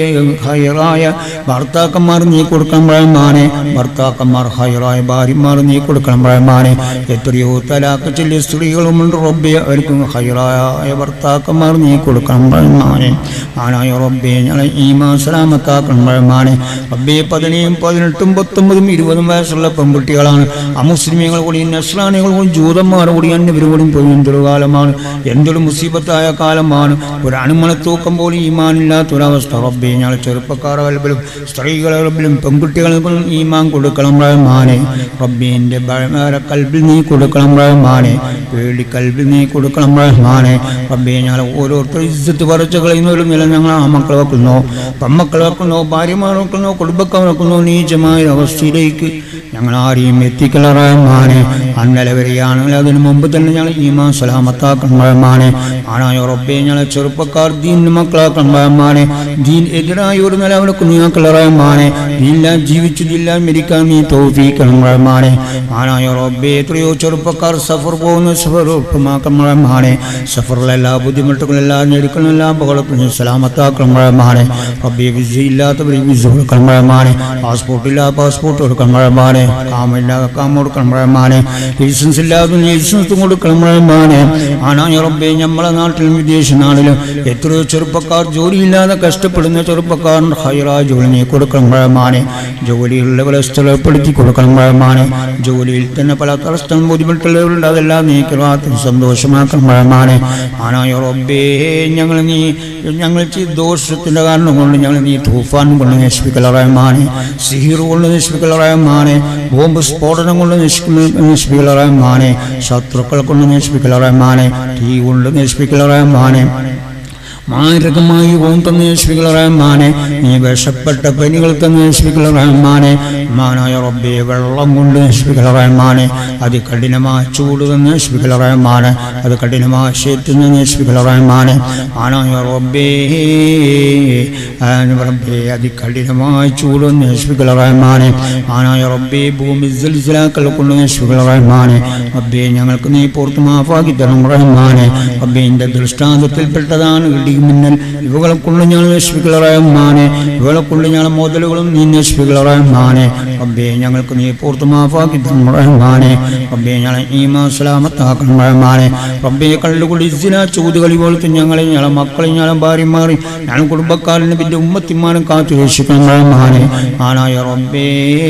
ഹൈറായ ഭർത്താക്കന്മാർ നീ കൊടുക്കണം റഹ്മാനെ. ഭർത്താക്കന്മാർ ഹൈറായ ഭാര്യമാർ നീ കൊടുക്കണം റഹ്മാനെ. എത്രയോ തലാക്ക് ചൊല്ലിയ സ്ത്രീകളുമുണ്ട് റബ്ബേ, അവർക്ക് ഹൈറായ ഭർത്താക്കന്മാർ നീ കൊടുക്കണം റഹ്മാനെ. ആനായ റബ്ബേ ഞങ്ങളെ ഈമാൻ സലാമത്താക്കണം റഹ്മാനെ. റബ്ബേ 17, 18, 19, 20 വയസ്സുള്ള പെൺകുട്ടികളാണ്. അമുസ്ലിമീങ്ങൾ കൂടി നസ്രാനികൾ കൂടി ജൂതന്മാർ കൂടി അന്യവരും കൂടി പോയി എന്തൊരു കാലമാണ്, എന്തൊരു മുസീബത്തായ കാലമാണ്. ഒരു അണുമണ തൂക്കം പോലും ഈമാനില്ലാത്തൊരവസ്ഥ. റബ്ബേ ഞങ്ങൾ ചെറുപ്പക്കാർ വലബിലും സ്ത്രീകളെ വലബിലും പെൺകുട്ടികൾക്കും ഈമാൻ കൊടുക്കണം റഹ്മാനെ. റബ്ബിന്റെ കൽബിൽ നീ കൊടുക്കണം റഹ്മാനെ, പേടി കൽബിൽ നീ കൊടുക്കണം റഹ്മാനെ. റബ്ബേ ഞങ്ങൾ ഓരോരുത്തർ ഇസ്സത്ത് പറിച്ചു കളയുന്നവരും നില ഞങ്ങൾ ആ മക്കളെ വെക്കുന്നോ, പെമ്മക്കളെ വെക്കുന്നോ, ഭാര്യമാർ വെക്കുന്നോ, കുടുംബക്കാർ വെക്കുന്നോ നീചമായ അവസ്ഥയിലേക്ക് ഞങ്ങൾ ആരെയും എത്തിക്കല റഹ്മാനെ. അന്നലെ വരെയാണെങ്കിൽ അതിനു മുമ്പ് തന്നെ ഞങ്ങൾ ഈമാൻ സലാമത്താക്കണം റഹ്മാനെ. ആനായ റബ്ബേ ഞങ്ങളെ ചെറുപ്പക്കാർ ദീൻ മക്കളാക്കണം റഹ്മാനെ. ദീൻ എതിരായ ഒരു നില അവനെ കുഞ്ഞാക്കള റഹ്മാനെ. ദീനില്ല ജീവിച്ചു ദില്ല മരിക്കാൻ നീ തൗഫീഖ് റഹ്മാനെ. ആനായ റബ്ബേ എത്രയോ ചെറുപ്പക്കാർ സഫർ പോകുന്ന സഫർ ഉറപ്പമാക്കണം റഹ്മാനെ. സഫറിലെ എല്ലാ ബുദ്ധിമുട്ടുകളും എല്ലാ ഞെരുക്കളും എല്ലാ അപകടത്തിനും സലാമത്താക്കണം റഹ്മാനെ. റബ്ബേ വിസ ഇല്ലാത്തവർ വിസ കൊടുക്കണം റഹ്മാനെ. പാസ്പോർട്ട് ഇല്ല പാസ്പോർട്ട് കൊടുക്കണം റഹ്മാനെ. കാമില്ലാതെ കാമ കൊടുക്കണം റഹ്മാനെ, ലൈസൻസ് ഇല്ലാതെ ലൈസൻസ് കൊടുക്കണം റഹ്മാനെ. ആനായ റബ്ബേ നമ്മളെ നാട്ടിലും വിദേശ നാടിലും എത്രയോ ചെറുപ്പക്കാർ ജോലിയില്ലാതെ കഷ്ടപ്പെടുന്ന ചെറുപ്പക്കാരൻ ഹൈറായ ജോലി നീ കൊടുക്കണം റഹ്മാനെ. ജോലിയുള്ളവരെ സ്ഥലപ്പെടുത്തി കൊടുക്കണം റഹ്മാനെ. ജോലിയിൽ തന്നെ പല തടസ്സം ബുദ്ധിമുട്ടുള്ളവരുണ്ട്, അതെല്ലാം നീ കിറാത്തിന് സന്തോഷമാക്കണം റഹ്മാനെ. ആനായ റബ്ബേ ഞങ്ങൾ ചെയ്ത ദോഷത്തിന്റെ കാരണം കൊണ്ട് ഞങ്ങൾ നീ തൂഫാൻ കൊണ്ട് നശിപ്പിക്കൽ റഹ്മാനെ, സിഹിർ കൊണ്ട് നശിപ്പിക്കൽ റഹ്മാനെ, ബോംബ് സ്ഫോടനം കൊണ്ട് നശിപ്പിക്കൽ റഹ്മാനെ, ശത്രുക്കൾ കൊണ്ട് നശിപ്പിക്കൽ റഹ്മാനെ, തീ കൊണ്ട് നശിപ്പിക്കൽ റഹ്മാനെ, മാരകമായി തന്ന നശിപ്പിക്കൽ റഹ്മാനെ, നീ വിഷപ്പെട്ട പനികൾ തന്ന നശിപ്പിക്കൽ റഹ്മാനെ. മാനായ റബ്ബേ വെള്ളം കൊണ്ട് നശിപ്പിക്കൽ റഹ്മാനെ, അതികഠിനമായ ചൂട് തന്ന നശിപ്പിക്കൽ റഹ്മാനെ, അത് കഠിനമായ ശൈത്യം നശിപ്പിക്കൽ റഹ്മാനെ. മാനായ റബ്ബേ അതികഠിനമായ ചൂട് നശിപ്പിക്കൽ റഹ്മാനെ. മാനായ റബ്ബേ ഭൂമി സിൽസിലാക്കൾ കൊണ്ട് നശിപ്പിക്കൽ റഹ്മാനെ. റബ്ബേ ഞങ്ങൾക്ക് നീ പുറത്ത് മാഫാക്കി തരണം റഹ്മാനെ. റബ്ബേ എൻ്റെ ദൃഷ്ടാന്തത്തിൽപ്പെട്ടതാണ് ഇടി മിന്നൽ, ഇവകളെ കൊണ്ട് ഞങ്ങൾ നശിപ്പിക്കൽ റഹ്മാനെ. ഇവളെ കൊണ്ട് ഞങ്ങളെ മുതലുകളും നീ നശിപ്പിക്കൽ റഹ്മാനെ. റബ്ബേ ഞങ്ങൾക്ക് നീ പുറത്ത് മാഫാക്കി തരണം റഹ്മാനെ. റബ്ബേ ഞങ്ങളെ ഈമാൻ സലാമത്താക്കണം റഹ്മാനെ. റബ്ബേ കള്ളുകുടി സിന ചൂതുകളി പോലത്തെ ഞങ്ങളെ മക്കളെ ഞങ്ങളെ ഭാര്യമാറി ഞാൻ കുടുംബക്കാരനെ പിന്നെ ഉമ്മത്തിമാരും കാത്തു രക്ഷിക്കണം റഹ്മാനെ. ആനായ റബ്ബേ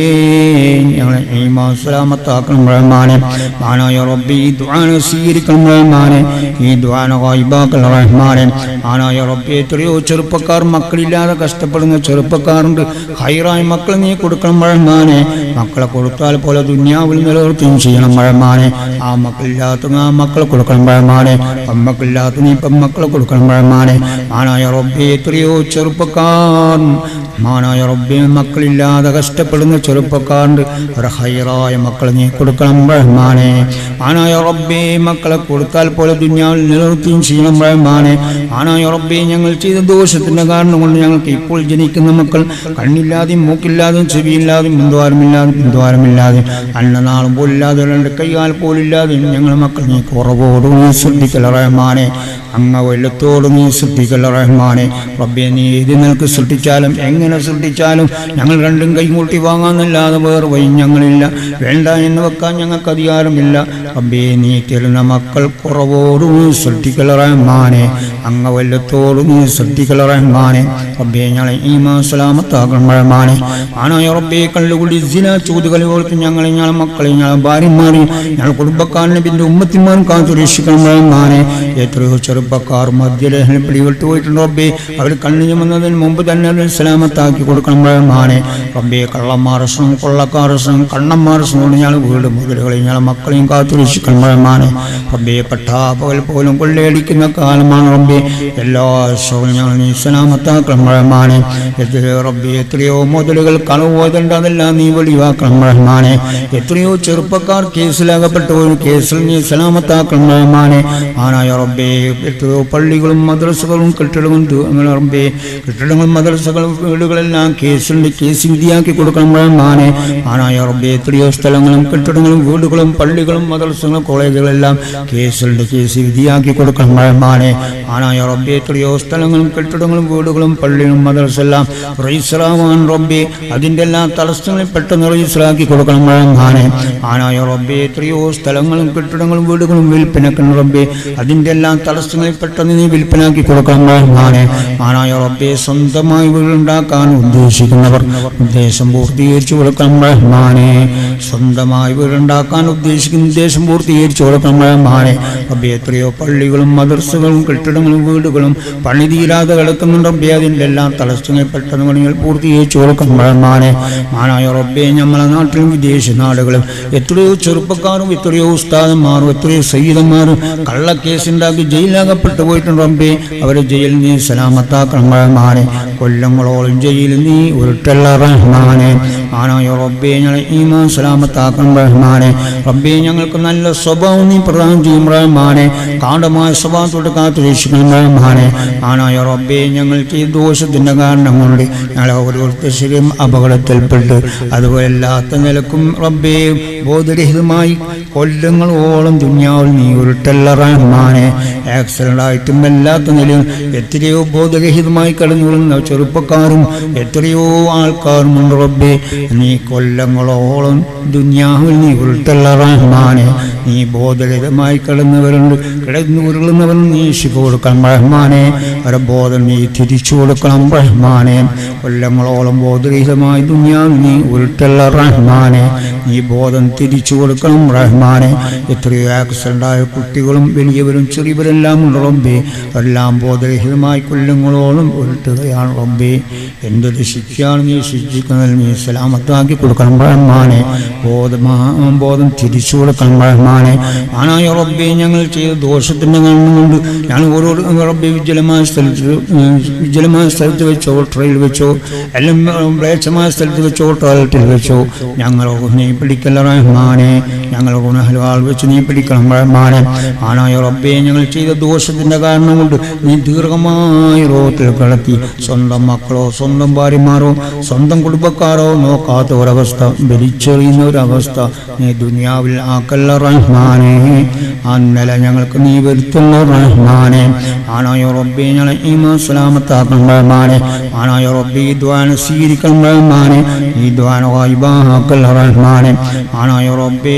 ഞങ്ങളെ ഈമാൻ സലാമത്താക്കണം റഹ്മാനെ. ആനായ റബ്ബേ ഈ ദുആന സ്വീകരിക്കണം റഹ്മാനെ, ഈ ദുആന ഗായിബാക്കൽ റഹ്മാനെ. ആനായ റബ്ബേ എത്രയോ ചെറുപ്പക്കാർ മക്കളില്ലാതെ കഷ്ടപ്പെടുന്ന ചെറുപ്പക്കാരുണ്ട്, ഹൈറായ മക്കളെ നീ കൊടുക്കണം റഹ്മാനെ. മക്കളെ കൊടുത്താൽ പോലെ ദുനിയാവിൽ നിലനിർത്തുകയും ചെയ്യണം റഹ്മാനെ. ആ മക്കളില്ലാത്ത ആ മക്കളെ കൊടുക്കണം റഹ്മാനെ, പെമ്മക്കളില്ലാത്ത നീ പെമ്മക്കളെ കൊടുക്കണം റഹ്മാനെ. ആനായ റബ്ബേ എത്രയോ ചെറുപ്പക്കാർ, മാനായ റബ്ബേ മക്കളില്ലാതെ കഷ്ടപ്പെടുന്ന ചെറുപ്പക്കാരുണ്ട്, ഒരു ഹൈറായ മക്കളെ നീ കൊടുക്കണം റഹ്മാനെ. ആനായ റബ്ബേ മക്കളെ കൊടുത്താൽ പോലെ ദുനിയാവിൽ നിലനിർത്തുകയും ചെയ്യണം റഹ്മാനെ. ആനായ റബ്ബേ ഞങ്ങൾ ചെയ്ത ദോഷത്തിന്റെ കാരണം കൊണ്ട് ഞങ്ങൾക്ക് ഇപ്പോൾ ജനിക്കുന്ന മക്കൾ കണ്ണില്ലാതെയും മൂക്കില്ലാതെയും ചെവിയില്ലാതെയും ബിന്ദുവാരമില്ലാതെ അന്നനാളും പോലില്ലാതെ രണ്ട് കൈകാൽ പോലില്ലാതെയും ഞങ്ങൾ മക്കൾ നീ കുറവോടും നീ ശ്രദ്ധിക്കൽ റഹ്മാനെ. അങ്ങ വെള്ളത്തോട് നീ ശ്രദ്ധിക്കൽ റഹ്മാനെ. റബ്ബേ നീ ഏത് നിനക്ക് സൃഷ്ടിച്ചാലും എങ്ങനെ സൃഷ്ടിച്ചാലും ഞങ്ങൾ രണ്ടും കൈകൂട്ടി വാങ്ങാന്നല്ലാതെ വേറെ വഴി ഞങ്ങളില്ല, വേണ്ട എന്ന് വെക്കാൻ ഞങ്ങൾക്ക് അധികാരമില്ല. റബ്ബേ നീ തരുന്ന മക്കൾ കുറവോടും നീ സൃഷ്ടിക്കൽ റഹ്മാനെ. അങ്ങ വെള്ളത്തോട് നീ സൃഷ്ടിക്കൽ റഹ്മാനെ. റബ്ബേ ഞങ്ങളെ ഈമാൻ സലാമത്താക്കണം റഹ്മാനെ. ആനായ റബ്ബേ കള്ളുകുടി സിന ചൂതുകളി പോലത്തെ ഞങ്ങളെ മക്കളെ ഞങ്ങളെ ഭാര്യമാരെ ഞങ്ങൾ കുടുംബക്കാരനെ പിന്നെ ഉമ്മത്തിമാരും കാത്തു രക്ഷിക്കണം റഹ്മാനെ. എത്രയോ ചെറുപ്പക്കാർ മദ്യലഹനം പിടിവിട്ടു പോയിട്ടുണ്ട് റബ്ബേ, അവർ കണ്ണു ചുമന്നതിന് മുമ്പ് തന്നെ സലാമത്താക്കി കൊടുക്കണം റഹ്മാനെ. റബ്ബേ കള്ളന്മാരസും കൊള്ളക്കാരസും കണ്ണന്മാരസും ഞങ്ങൾ വീട് മുതലുകളെയും ഞങ്ങളെ മക്കളെയും കാത്തു രക്ഷിക്കണം റഹ്മാനെ. റബ്ബേ പട്ടാപ്പകൽ പോലും കൊള്ളയടിക്കുന്ന കാലമാണ് റബ്ബേ, എല്ലാ ദിവസവും ഞങ്ങൾ നീ സലാമത്താക്കണം റഹ്മാനെ. റബ്ബേ എത്രയോ മുതലുകൾ കളവുപോയതുണ്ട്, അതെല്ലാം നീ വെളിവാക്കണം റഹ്മാനെ. എത്രയോ ചെറുപ്പക്കാർ കേസിലകപ്പെട്ടു പോയി, കേസിൽ നീ സലാമത്താക്കണം റഹ്മാനെ. ആനായ റബ്ബേ എത്രയോ പള്ളികളും മദ്രസകളും കെട്ടിടങ്ങളും റബ്ബേ കെട്ടിടങ്ങളും മദ്രസകളും വീടുകളെല്ലാം കേസുണ്ട്, കേസ് വിധിയാക്കി കൊടുക്കണം റഹ്മാനെ. ആനായ റബ്ബേ എത്രയോ സ്ഥലങ്ങളും കെട്ടിടങ്ങളും വീടുകളും പള്ളികളും മദ്രസകളും കോളേജുകളെല്ലാം കേസുണ്ട്, കേസ് വിധിയാക്കി കൊടുക്കണം റഹ്മാനെ. ആനായ റബ്ബേ എത്രയോ സ്ഥലങ്ങളും കെട്ടിടങ്ങളും വീടുകളും പള്ളികളും മദ്രസെല്ലാം റൈസ്രാവാൻ റബ്ബേ അതിൻ്റെ എല്ലാം തടസ്സങ്ങളിൽ പെട്ടെന്ന് റൈസ്രാക്കി കൊടുക്കണം റഹ്മാനെ. ആനായ റബ്ബേ എത്രയോ സ്ഥലങ്ങളും കെട്ടിടങ്ങളും വീടുകളും വിൽപ്പനക്കണം റബ്ബേ അതിൻ്റെ എല്ലാം തടസ്സങ്ങളിൽ പെട്ടെന്ന് നീ വിൽപ്പനാക്കി കൊടുക്കണം റഹ്മാനെ. ആനായ റബ്ബേ സ്വന്തമായി വീടുണ്ടാക്കാൻ ഉദ്ദേശിക്കുന്നവർ ഉദ്ദേശം പൂർത്തീകരിച്ചു കൊടുക്കണം റഹ്മാനെ. സ്വന്തമായി വീടുണ്ടാക്കാൻ ഉദ്ദേശിക്കുന്ന ഉദ്ദേശം പൂർത്തീകരിച്ചു കൊടുക്കണം റഹ്മാനെ. റബ്ബേ എത്രയോ പള്ളികളും മദ്രസകളും കെട്ടിടങ്ങളും വീടുകളും പണി തീരാതെ കിടക്കുന്നുണ്ട് റബ്ബേ അതിൻ്റെ എല്ലാം തടസ്സങ്ങളിൽ പെട്ടെന്ന് പണികൾ പൂർത്തീകരിച്ചു കൊടുക്കണം റഹ്മാനെ. ആനായ റബ്ബേ നമ്മളെ നാട്ടിലും വിദേശ നാടുകളും എത്രയോ ചെറുപ്പക്കാരും എത്രയോ ഉസ്താദന്മാരും എത്രയോ സയ്യിദന്മാരും കള്ളക്കേസുണ്ടാക്കി ജയിലാകപ്പെട്ടു പോയിട്ടുണ്ട് റബ്ബേ, അവരെ ജയിലിൽ നീ സലാമത്താക്കണം റഹ്മാനെ. കൊല്ലങ്ങളോളം ജയിലിൽ നീ ഉരുട്ടല്ല റഹ്മാനെ. ആനായ റബ്ബേ ഞങ്ങളെ ഈമാൻ സലാമത്താക്കണം റഹ്മാനെ. റബ്ബേ ഞങ്ങൾക്ക് നല്ല സ്വഭാവം നീ പ്രദാനം ചെയ്യും റഹ്മാനെ. കാഠമായ സ്വഭാവത്തോട് കാത്തു രക്ഷിക്കണം റഹ്മാനെ. ആനായ റബ്ബേ ഞങ്ങൾ ചെയ്ത ദോഷത്തിന്റെ കാരണം കൊണ്ട് ഞങ്ങളെ ഓരോരുത്തരും അപകടത്തിൽപ്പെട്ട് അതുപോലെ എല്ലാത്ത നിലക്കും റബ്ബേ ബോധരഹിതമായി കൊല്ലങ്ങളോളം ദുനിയാവിൽ നീ ഉരുട്ടല്ല റഹ്മാനെ. ആക്സിഡൻ്റായിട്ടും എല്ലാത്ത നിലയും എത്രയോ ബോധരഹിതമായി കടന്നുകൊള്ളുന്ന ചെറുപ്പക്കാരും എത്രയോ ആൾക്കാരുമുണ്ട് റബ്ബേ. നീ കൊല്ലങ്ങളോളം ദുനിയാവിൽ നീ ഉരുട്ടുള്ള റഹ്മാനെ. നീ ബോധരഹിതമായി കിടന്നു ഉരുളുന്നവർ നീ ശിഫ കൊടുക്കണം റഹ്മാനെ. അവരുടെ ബോധം നീ തിരിച്ചു കൊടുക്കണം റഹ്മാനെ. കൊല്ലങ്ങളോളം ബോധരഹിതമായി ദുനിയാവിൽ നീ ഉരുട്ടുള്ള റഹ്മാനെ. നീ ബോധം തിരിച്ചു കൊടുക്കണം റഹ്മാനെ. എത്രയോ ആക്സിഡൻ്റായ കുട്ടികളും വലിയവരും ചെറിയവരെല്ലാം ഉണ്ട് റബ്ബേ. എല്ലാം ബോധരഹിതമായി കൊല്ലങ്ങളോളം ഉരുട്ടുകയാണ് റബ്ബേ. എന്തൊരു ശിക്ഷയാണ് നീ ശിക്ഷിക്കുന്നത്. നീ സലാമത്താക്കി കൊടുക്കണം റഹ്മാനെ. ബോധം തിരിച്ചു കൊടുക്കണം റഹ്മാനെ. ആനായ റബ്ബേ ഞങ്ങൾ ചെയ്ത ദോഷത്തിൻ്റെ കാരണം കൊണ്ട് ഞാൻ ഓരോ റബ്ബേ വിജലമായ സ്ഥലത്ത് വെച്ചോ, ട്രെയിൽ വെച്ചോ, അല്ലെങ്കിൽ മ്ലേച്ഛമായ സ്ഥലത്ത് വെച്ചോ, ടോയ്ലറ്റിൽ വെച്ചോ ഞങ്ങളെ നീ പിടിക്കല്ല റഹ്മാനെ. ഞങ്ങളെ ഗുണഹലാൽ വെച്ച് നീ പിടിക്കണം റഹ്മാനെ. ആനായ റബ്ബേ ഞങ്ങൾ ചെയ്ത ദോഷത്തിൻ്റെ കാരണം കൊണ്ട് നീ ദീർഘമായ റോട്ടിൽ കിടത്തി സ്വന്തം മക്കളോ സ്വന്തം ഭാര്യമാരോ സ്വന്തം കുടുംബക്കാരോ നോക്കാത്ത ഒരവസ്ഥ, വലിച്ചെറിയുന്ന ഒരവസ്ഥ നീ ദുനിയാവിൽ ആക്കല്ല റഹ്മാനെ. അന്നലെ ഞങ്ങൾക്ക് നീ വരുത്തുന്ന റഹ്മാനെ. ആനായ റബ്ബേ ഞങ്ങളെ ഈമാൻ സലാമത്താക്കണം റഹ്മാനെ. ആനായ റബ്ബേ ഈ ദുആന സ്വീകരിക്കണം റഹ്മാനെ. ഈ ദുആന ഗൈബാക്കല്ല റഹ്മാനെ. ആനായ റബ്ബേ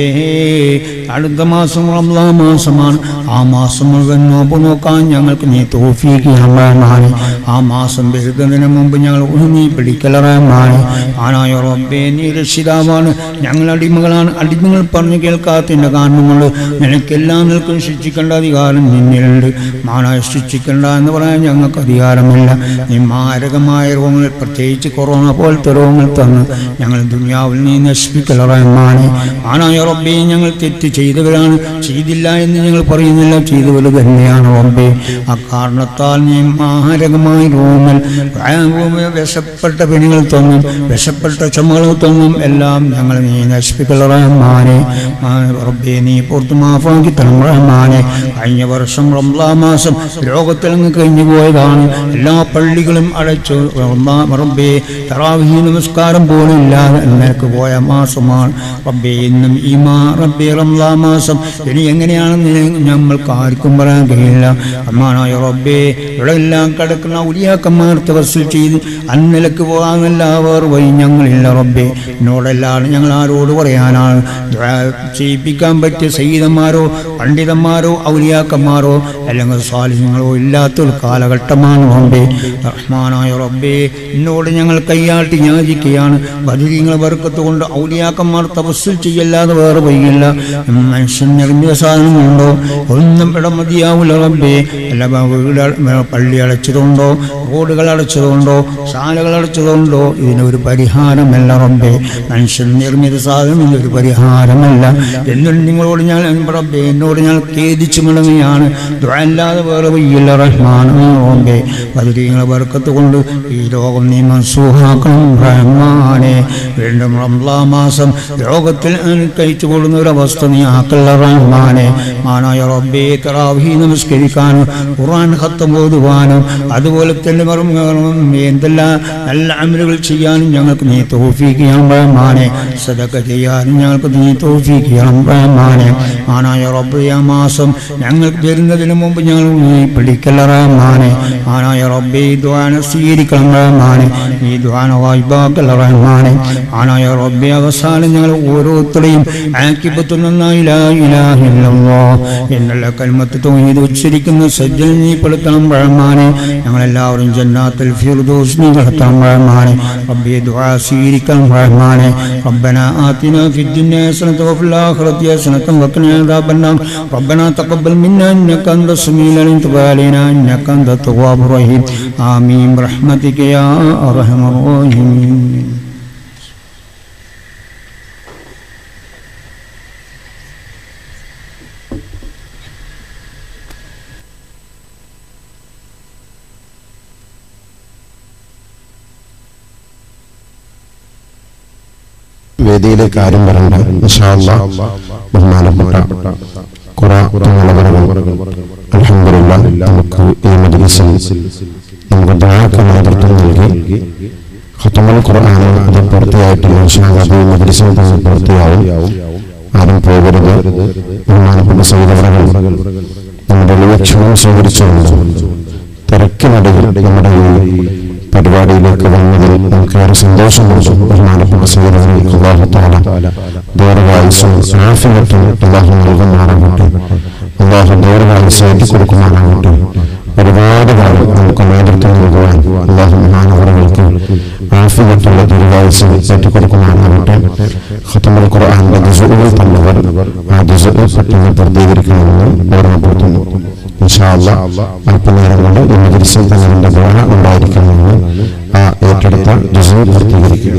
അടുത്ത മാസം റമളാൻ മാസമാണ്. ആ മാസം മുഴുവൻ നോമ്പ് നോക്കാൻ ഞങ്ങൾക്ക് നീ തൗഫീഖ് ചെയ്യണം റഹ്മാനെ. ആ മാസം വരുന്നതിന് മുമ്പ് ഞങ്ങൾ നീ പിടിക്കല റഹ്മാനെ. ആനായ റബ്ബേ നീ രക്ഷിതാവാണ്, ഞങ്ങൾ അടിമകളാണ്. അടിമകൾ പറഞ്ഞു കേൾക്കാത്തതിൻ്റെ കാരണം കൊണ്ട് നിനക്കെല്ലാം നിൽക്കും ശിക്ഷിക്കേണ്ട അധികാരം നിന്നിലുണ്ട്. മാനായ ശിക്ഷിക്കേണ്ട എന്ന് പറയാൻ ഞങ്ങൾക്ക് അധികാരമില്ല. നീ മാരകമായ രോഗങ്ങൾ, പ്രത്യേകിച്ച് കൊറോണ പോലത്തെ രോഗങ്ങൾ തന്ന് ഞങ്ങൾ ദുനിയാവിൽ നീ നശിപ്പിക്കല റഹ്മാനെ. ആനായ റബ്ബേ ഞങ്ങൾ തെറ്റ് ചെയ്തവരാണ്, ചെയ്തില്ല എന്ന് ഞങ്ങൾ പറയുന്നില്ല, ചെയ്തവർ തന്നെയാണ് റബ്ബേ. ആ കാരണത്താൽ നീ മാരകമായ രോഗങ്ങൾ, വിഷപ്പെട്ട പനികൾ തന്നും വിഷപ്പെട്ട ചുമകൾ തന്നും എല്ലാം ഞങ്ങൾ നീ നശിപ്പിക്കല റഹ്മാനെ. റബ്ബേ നീ പുറത്ത് മാഫാക്കി തരണം റഹ്മാനെ. കഴിഞ്ഞ വർഷം റമളാൻ മാസം ലോകത്തിൽ നിന്ന് കഴിഞ്ഞു പോയതാണ്. എല്ലാ പള്ളികളും അടച്ചു റബ്ബേ. തറാവീഹ് നമസ്കാരം പോലും ഇല്ലാതെ നിനക്ക് പോയ മാസമാണ് റബ്ബേ. ഇന്നും ഈ റബ്ബേ റമളാൻ മാസം ഇനി എങ്ങനെയാണെന്ന് ഞമ്മൾക്ക് ആർക്കും പറയാൻ കഴിയില്ല. അമ്മാനായ റബ്ബേ ഇവിടെ എല്ലാം കിടക്കുന്ന ഉലിയാക്കന്മാർ തവസ്സുൽ ചെയ്ത് അന്നിലക്ക് പോകാമെന്നല്ല വേറെ വഴി ഞങ്ങളില്ല റബ്ബേ. എന്നോടല്ലാതെ ഞങ്ങൾ ആരോട് പറയാനാണ്? ചെയ്യിപ്പിക്കാൻ പറ്റിയ സയ്യിദന്മാരോ പണ്ഡിതന്മാരോ ഔലിയാക്കന്മാരോ അല്ലെങ്കിൽ സ്വാലിഹ്യങ്ങളോ ഇല്ലാത്തൊരു കാലഘട്ടമാണ് റബ്ബേ. റഹ്മാനായ റബ്ബേ എന്നോട് ഞങ്ങൾ കൈയാട്ടി യാചിക്കുകയാണ്. ബദരീങ്ങളെ ബർക്കത്ത് കൊണ്ട് ഔലിയാക്കന്മാർ തവസ്സുൽ ചെയ്യല്ലാതെ വേറെ വഴിയില്ല. മനുഷ്യൻ നിർമ്മിത സാധനങ്ങളുണ്ടോ? ഒന്നും ഇവിടെ മതിയാവില്ല റബ്ബേ. അല്ല വീട് പള്ളി അടച്ചതുകൊണ്ടോ, റോഡുകൾ അടച്ചതുകൊണ്ടോ, ശാലകൾ അടച്ചതുകൊണ്ടോ ഇതിനൊരു പരിഹാരമല്ല റബ്ബേ. മനുഷ്യൻ നിർമ്മിത സാധനം ഇതൊരു പരിഹാരമല്ല. എന്നും നിങ്ങളോട് ഞാൻ റബ്ബേ എന്നോട് ഞാൻ ഖേദിച്ചു മടങ്ങുകയാണ്. ദുആ അല്ലാതെ വേറെ വഴിയില്ല റഹ്മാനേ റബ്ബേ. ബദരീങ്ങളെ ബർക്കത്ത് കൊണ്ട് ഈ ലോകം നീ മൻസൂഹാക്കണം റഹ്മാനെ. വീണ്ടും റമളാൻ മാസം ലോകത്തിൽ കഴിച്ചു കൊള്ളുന്ന ഒരവസ്ഥ നീ ആക്കല്ല റഹ്മാനെ. മാനായ റബ്ബേ തറാവീഹ് നമസ്കരിക്കാനും ഖുർആൻ ഖത്തം ഓതുവാനും അതുപോലെ തന്നെ എന്തെല്ലാം നല്ല അമലുകൾ ചെയ്യാനും ഞങ്ങൾക്ക് നീ തൗഫീഖ് ചെയ്യണം റഹ്മാനെ. സദഖ ചെയ്യാനും ഞങ്ങൾക്ക് നീ തൗഫീഖ് ചെയ്യണം റഹ്മാനെ. മാനായ റബ്ബേ ആ മാസം ഞങ്ങൾക്ക് വരുന്നതിന് മുമ്പ് ഞങ്ങൾ നീ പിടിക്കല്ല റഹ്മാനെ. മാനായ റബ്ബേ ഈ ദുആന സ്വീകരിക്കണം റഹ്മാനെ. ഈ ദുആന ഗൈബാക്കല്ല റഹ്മാനെ. മാനായ റബ്ബേ അവസാനം ഞങ്ങൾ ഓരോരുത്തരെയും ആഖിബത്ത് നന്നായി ലാ ഇലാഹ ഇല്ലല്ലാഹ് എന്നുള്ള കലിമത്ത് തൗഹീദ് ഉച്ചരിക്കുന്ന സജ്ജൽ നീ പെടുത്തണം റഹ്മാനെ. ഞങ്ങളെല്ലാവരും ജന്നാത്തുൽ ഫിർദൗസ് നീ കടത്തണം റഹ്മാനെ. റബ്ബേ ദുആ സ്വീകരിക്കണം റഹ്മാനെ. റബ്ബനാ ആതിനാ ഫിദ്ദുനിയാ ഹസനത വഫിൽ ആഖിറതി ഹസനത വഖിനാ അദാബന്നാർ. റബ്ബനാ തഖബ്ബൽ മിന്നാ ഇന്നക അൻതസ് സമീഉൽ അലീം വതുബ് അലൈനാ ഇന്നക അൻതത് തവ്വാബുർ റഹീം. ആമീൻ ബിറഹ്മതിക യാ അർഹമർ റഹീമീൻ. വേദിയിലേക്ക് ആരും വരണ്ട. ഇൻഷാ അല്ലാഹ് ബഹുമാനപ്പെട്ട അൽഹംദുലില്ലാഹ് നമുക്ക് ഈ മജ്ലിസിൽ നമുക്ക് ദുആക്ക് നേതൃത്വം നൽകി ഖത്മുൽ ഖുർആൻ അത് പൂർത്തിയായിട്ടില്ല. ഇൻഷാ അല്ലാഹ് ഈ മജ്ലിസിൽ പൂർത്തിയാവും. ആരും പോകരുത്. ബഹുമാനപ്പെട്ട സഹോദരങ്ങൾ നമ്മുടെ ക്ഷണം സ്വീകരിച്ചുകൊണ്ട് തിരക്കിനിടയിൽ നമ്മുടെ ഈ പരിപാടിയിലേക്ക് വന്നതിൽ നമുക്കേറെ സന്തോഷമുണ്ട്. ബഹുമാനപ്പെട്ട സയ്യിദുനാ അല്ലാഹു തആല ദീർഘായുസ്സും ആഫിയത്തും അല്ലാഹു നൽകുമാറാകട്ടെ. അല്ലാഹു ദീർഘായുസ്സ് ഏറ്റിക്കൊടുക്കുമാറാകട്ടെ. ഒരുപാട് കാലം നമുക്ക് നേതൃത്വം നൽകുവാൻ അല്ലാഹു മഹാനവറുകൾക്ക് ആഫിയത്തുള്ള ദീർഘായുസ്സ് ഏറ്റിക്കൊടുക്കുമാറാകട്ടെ. ഖത്മുൽ ഖുർആനിന്റെ ജുസുകൾ തന്നവർ ആ ജുസുകൾ പെട്ടെന്ന് പൂർത്തീകരിക്കണമെന്ന് ഓർമ്മപ്പെടുത്തുന്നു. ഇൻഷാ അല്ലാഹ് അല്പനേരം കൊണ്ട് ഈ മജ്‌ലിസിൽ തന്നെ അതിന്റെ ദുആ ഉണ്ടായിരിക്കണമെന്ന് ആ ഏറ്റെടുത്ത ജുസു പൂർത്തീകരിക്കുക.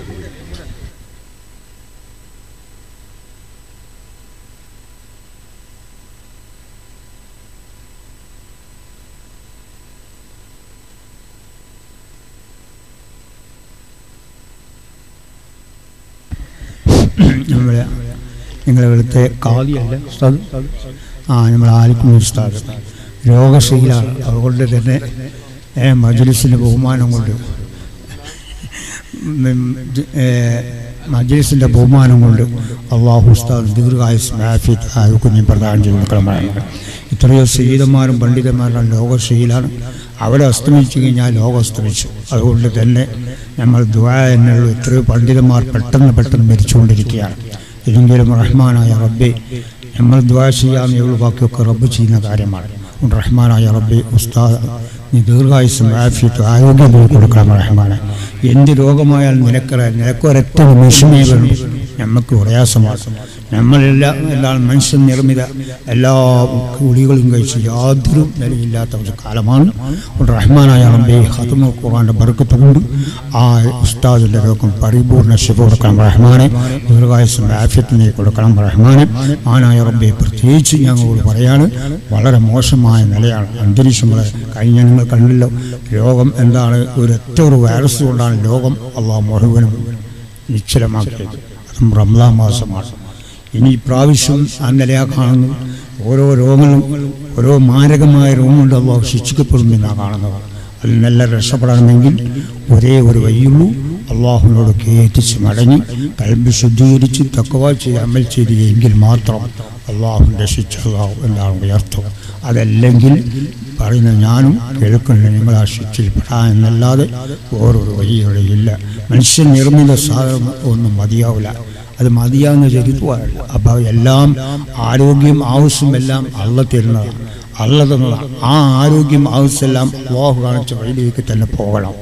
നിങ്ങളിവിടുത്തെ കാദിയല്ല ഉസ്താദ്, നമ്മൾ ആലിക്കും ഉസ്താദ് രോഗശീലാണ്. അതുകൊണ്ട് തന്നെ മജ്‌ലിസിൻ്റെ ബഹുമാനം കൊണ്ട് മജ്‌ലിസിൻ്റെ ബഹുമാനം കൊണ്ട് അല്ലാഹു ഉസ്താദ് ദീർഘായുസ്സും ആഫിയത്തും ആരോഗ്യം പ്രദാനം ചെയ്ത് കൊടുക്കണമെന്നാണ്. എത്രയോ സയ്യിദന്മാരും പണ്ഡിതന്മാരും ലോകശീലാണ്. അവിടെ അസ്തമിച്ചു കഴിഞ്ഞാൽ ലോകം അസ്തമിച്ചു. അതുകൊണ്ട് തന്നെ നമ്മൾ ദുആ എന്നുള്ള എത്രയോ പണ്ഡിതന്മാർ പെട്ടെന്ന് മരിച്ചുകൊണ്ടിരിക്കുകയാണ്. എങ്കിലും റഹ്മാനായ റബ്ബേ, നമ്മൾ ദുആ ചെയ്യാമെന്ന് എവിടെ ബാക്കിയൊക്കെ റബ്ബ് ചെയ്യുന്ന കാര്യമാണ്. റഹ്മാനായ റബ്ബേ, ഉസ്താദ് നീ ദീർഘായുസ്സും ആഫിയത്തും ആരോഗ്യം കൊടുക്കണം റഹ്മാനെ. എന്ത് രോഗമായാൽ നിനക്കൊരൊറ്റ നിമിഷമേ വേണം. നമുക്ക് പ്രയാസമാണ്. നമ്മളെല്ലാം മനുഷ്യൻ നിർമ്മിത എല്ലാ കുടികളും കഴിച്ച് യാതൊരു നിലയില്ലാത്ത ഒരു കാലമാണ്. റഹ്മാനായ റബ്ബേ, ഖത്മുൽ ഖുർആന്റെ ബർക്കത്ത് കൊണ്ട് ആ ഉസ്താദിന്റെ രോഗം പരിപൂർണ്ണ ശിഫ കൊടുക്കണം റഹ്മാനെ. ദീർഘായുസ്സും ആഫിയത്തും നീ കൊടുക്കണം റഹ്മാനെ. ആനായ റബ്ബേ, പ്രത്യേകിച്ച് ഞങ്ങളോട് പറയാണ്, വളരെ മോശമായ നിലയാണ് അന്തരീക്ഷം. കഴിഞ്ഞ നിങ്ങൾ കണ്ടല്ലോ രോഗം എന്താണ്. ഒരൊറ്റ വൈറസ് കൊണ്ടാണ് ലോകം അല്ലാഹു മുഴുവനും നിശ്ചലമാക്കിയത്. അതും റമദാൻ മാസമാണ്. ഇനി പ്രാവശ്യം ആ നിലയാ കാണുന്നു. ഓരോ രോഗങ്ങളും ഓരോ മാരകമായ രോഗം കൊണ്ട് അല്ലാഹു ശിക്ഷിക്കപ്പെടുമെന്നാണ് കാണുന്നത്. അതിൽ നല്ല രക്ഷപ്പെടണമെങ്കിൽ ഒരേ ഒരു വഴിയുള്ളൂ, അള്ളാഹുവിനോട് കേറ്റിച്ച് മടങ്ങി കൽബ് ശുദ്ധീകരിച്ച് തഖ്വ ചെയ്ത് അമൽ ചെയ്ത് എങ്കിൽ മാത്രം അള്ളാഹുവിൻ്റെ ശിക്ഷ എന്താണ് ഉയർത്തുക. അതല്ലെങ്കിൽ പറയുന്ന ഞാനും കേൾക്കുന്ന നിങ്ങൾ ആ ശിക്ഷയിൽ പെടാൻ എന്നല്ലാതെ ഓരോരു വഴികളില്ല. മനുഷ്യൻ നിർമ്മിത സാധനം ഒന്നും മതിയാവില്ല. അത് മതിയാവുന്ന ചരിത്രമല്ല. അപ്പോൾ എല്ലാം ആരോഗ്യം ആവശ്യമെല്ലാം അള്ള തരുന്നതാണ്, അള്ള തന്നതാണ്. ആ ആരോഗ്യം ആവശ്യമെല്ലാം അല്ലാഹു കാണിച്ച വഴിയിലേക്ക് തന്നെ പോകണം.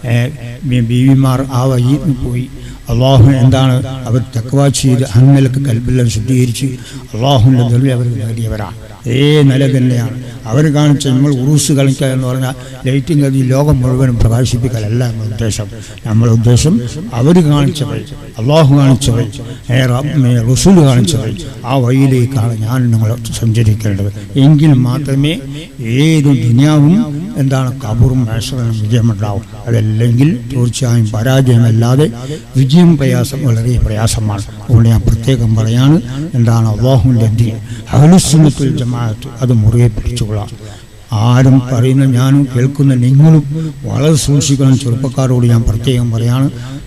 ബീവിമാർ ആ വഴിയിൽ പോയി അള്ളാഹു എന്താണ് അവർ തഖ്വ ചെയ്ത് അന്നലക്ക് കൽബെല്ലാം ശുദ്ധീകരിച്ച് അള്ളാഹുവിൻ്റെ ദർവി അവർ നേടിയവരാണ്. നില തന്നെയാണ് അവർ കാണിച്ച. നമ്മൾ ഉറൂസ് കളിക്കുക എന്ന് പറഞ്ഞാൽ ലൈറ്റിംഗ് കരുതി ലോകം മുഴുവനും പ്രകാശിപ്പിക്കലല്ല നമ്മുടെ ഉദ്ദേശം. അവർ കാണിച്ച വഴി, അള്ളാഹു കാണിച്ച വഴി, റസൂൽ കാണിച്ച വഴി, ആ വഴിയിലേക്കാണ് ഞാൻ നിങ്ങൾ സഞ്ചരിക്കേണ്ടത്. എങ്കിൽ മാത്രമേ ഏത് ദുനിയാവും എന്താണ് കബറും മേഷനും വിജയമുണ്ടാവും. അതല്ലെങ്കിൽ തീർച്ചയായും പരാജയമല്ലാതെ വിജയം വളരെ പ്രയാസമാണ്. അതുകൊണ്ട് ഞാൻ പ്രത്യേകം പറയാണ്, എന്താണ് അള്ളാഹുവിൻ്റെ ദീൻ അഹ്ലുസുന്നത്തുൽ ജമാഅത്ത് അത് മുറുകെ പിടിച്ചുകൊള്ളാം. ആരും പറയുന്ന ഞാനും കേൾക്കുന്ന നിങ്ങളും വളരെ സൂക്ഷിക്കണം. ചെറുപ്പക്കാരോട് ഞാൻ പ്രത്യേകം പറയാണ്,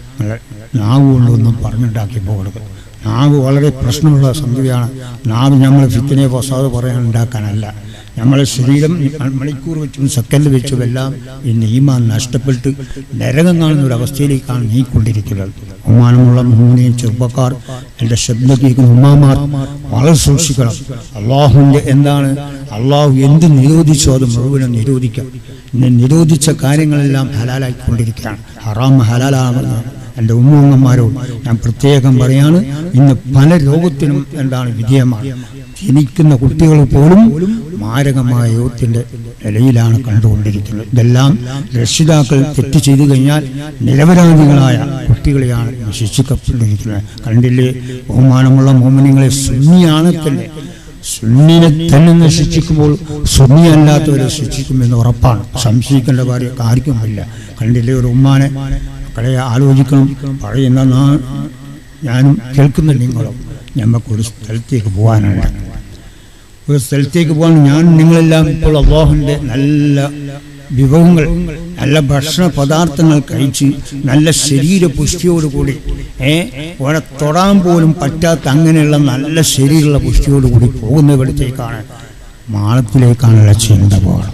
നാവ് കൊണ്ടൊന്നും പറഞ്ഞുണ്ടാക്കി പോകരുത്. നാവ് വളരെ പ്രശ്നമുള്ള സംഗതിയാണ്. നാവ് നമ്മൾ ഫിത്തിനെ ഫസാദ് പറയാൻ ഉണ്ടാക്കാനല്ല. നമ്മളെ ശരീരം മണിക്കൂർ വെച്ചും സെക്കൻഡ് വെച്ചും എല്ലാം ഇന്ന് ഈമാൻ നഷ്ടപ്പെട്ട് നരകം കാണുന്ന ഒരു അവസ്ഥയിലേക്കാണ് നീക്കൊണ്ടിരിക്കുന്നത്. ബഹുമാനമുള്ള മുഹമ്മദീൻ ചെറുപ്പക്കാർ, എൻ്റെ ശബ്ദം കേൾക്കുന്ന ഉമ്മാമാർ വളരെ സൂക്ഷിക്കണം. അള്ളാഹുവിൻ്റെ എന്താണ് അള്ളാഹു എന്ത് നിരോധിച്ചോ അത് മുഴുവനും നിരോധിക്കാം. ഇന്ന് നിരോധിച്ച കാര്യങ്ങളെല്ലാം ഹലാലായിക്കൊണ്ടിരിക്കുകയാണ്. ഹറാം ഹലാലാകുന്നത് എൻ്റെ ഉമ്മമാരോട് ഞാൻ പ്രത്യേകം പറയാണ്. ഇന്ന് പല രോഗത്തിനും എന്താണ് വിധേയമാണ്. ജനിക്കുന്ന കുട്ടികൾ പോലും മാരകമായ രോഗത്തിൻ്റെ നിലയിലാണ് കണ്ടുകൊണ്ടിരിക്കുന്നത്. ഇതെല്ലാം രക്ഷിതാക്കൾ തെറ്റ് ചെയ്തു കഴിഞ്ഞാൽ നിരപരാധികളായ കുട്ടികളെയാണ് ശിക്ഷിക്കപ്പെട്ടിരിക്കുന്നത്. കണ്ടില്ലേ, ബഹുമാനമുള്ള മോമിനികളെ സുന്നിയാണ് തന്നെ, സുന്നിനെ തന്നെ നശിപ്പിക്കുമ്പോൾ സുന്നി അല്ലാത്തവരെ ശിക്ഷിക്കുമെന്ന് ഉറപ്പാണ്. സംശയിക്കേണ്ട കാര്യം ആർക്കുമില്ല. കണ്ടില്ലേ, ഒരു ഉമ്മാനെ മക്കളെ ആലോചിക്കണം. പറയുന്ന ഞാനും കേൾക്കുന്ന നിങ്ങളും നമുക്കൊരു സ്ഥലത്തേക്ക് പോകാനുണ്ട്. ഒരു സ്ഥലത്തേക്ക് പോകാൻ ഞാൻ നിങ്ങളെല്ലാം ഇപ്പോൾ അല്ലാഹുവിൻ്റെ നല്ല വിഭവങ്ങൾ, നല്ല ഭക്ഷണ പദാർത്ഥങ്ങൾ കഴിച്ച് നല്ല ശരീരപുഷ്ടിയോടുകൂടി ഓനെ തൊടാൻ പോലും പറ്റാത്ത അങ്ങനെയുള്ള നല്ല ശരീരമുള്ള പുഷ്ടിയോടുകൂടി പോകുന്നവിടത്തേക്കാണ് മാളത്തിലേക്കാണുള്ള ചിന്ത പോകണം.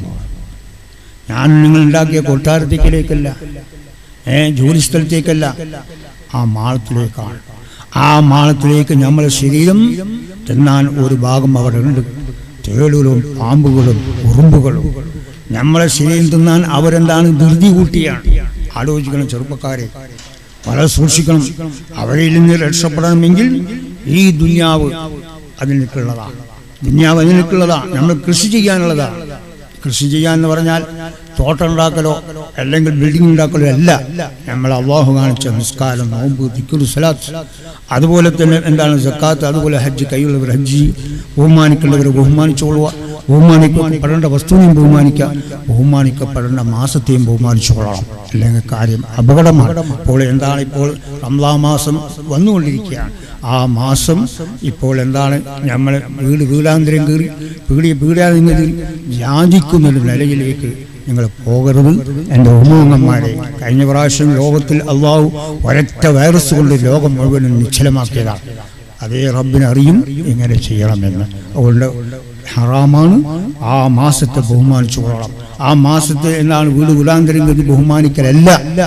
ഞാൻ നിങ്ങൾ ഉണ്ടാക്കിയ കൊട്ടാരത്തേക്കിലേക്കല്ല, ജോലിസ്ഥലത്തേക്കല്ല, ആ മാളത്തിലേക്കാണ്. ആ മാളത്തിലേക്ക് നമ്മളെ ശരീരം തിന്നാൻ ഒരു ഭാഗം അവിടെ ഉണ്ട്. തേളുകളും പാമ്പുകളും ഉറുമ്പുകളും നമ്മളെ ശരീരം തിന്നാൻ അവരെന്താണ് ധൃതി കൂട്ടിയാണ്. ആലോചിക്കണം ചെറുപ്പക്കാരെ, വളരെ സൂക്ഷിക്കണം. അവരിൽ നിന്ന് രക്ഷപ്പെടണമെങ്കിൽ ഈ ദുനിയാവ് അതിനൊക്കെയുള്ളതാണ്. ദുനിയാവ് അതിനൊക്കെയുള്ളതാണ്. നമ്മൾ കൃഷി ചെയ്യാനുള്ളതാണ്. കൃഷി ചെയ്യാന്ന് പറഞ്ഞാൽ തോട്ടം ഉണ്ടാക്കലോ അല്ലെങ്കിൽ ബിൽഡിംഗ് ഉണ്ടാക്കലോ അല്ല. നമ്മൾ അല്ലാഹു കാണിച്ച നിസ്കാരം, നോമ്പ്, ദിക്ർ, സ്വലാത്ത്, അതുപോലെ തന്നെ എന്താണ് സക്കാത്ത്, അതുപോലെ ഹജ്ജ്, കൈയുള്ളവർ ഹജ്ജ്, ബഹുമാനിക്കേണ്ടവർ ബഹുമാനിച്ചുകൊള്ളുക, ബഹുമാനിക്കപ്പെടേണ്ട വസ്തുവിനെയും ബഹുമാനിക്കുക, ബഹുമാനിക്കപ്പെടേണ്ട മാസത്തെയും ബഹുമാനിച്ചുകൊള്ളണം. അല്ലെങ്കിൽ കാര്യം അപകടമാണ്. ഇപ്പോൾ എന്താണ്, ഇപ്പോൾ റമദാൻ മാസം വന്നുകൊണ്ടിരിക്കുകയാണ്. ആ മാസം ഇപ്പോൾ എന്താണ്, നമ്മൾ വീടാന്തരം കയറി പീടാതിങ്ങനെ യാചിക്കുന്നൊരു നിലയിലേക്ക് നിങ്ങൾ പോകരുത് എൻ്റെ ഉമ്മമാരെ. കഴിഞ്ഞ പ്രാവശ്യം ലോകത്തിൽ അള്ളാഹു ഒരൊറ്റ വൈറസ് കൊണ്ട് ലോകം മുഴുവനും നിശ്ചലമാക്കിയതാണ്. അതേ റബ്ബിനറിയും ഇങ്ങനെ ചെയ്യണമെന്ന്. അതുകൊണ്ട് ഹറാമാണ്. ആ മാസത്തെ ബഹുമാനിച്ചു കൊള്ളണം. ആ മാസത്തെ എന്താണ് വീടാന്തരം കയറി ബഹുമാനിക്കലല്ല,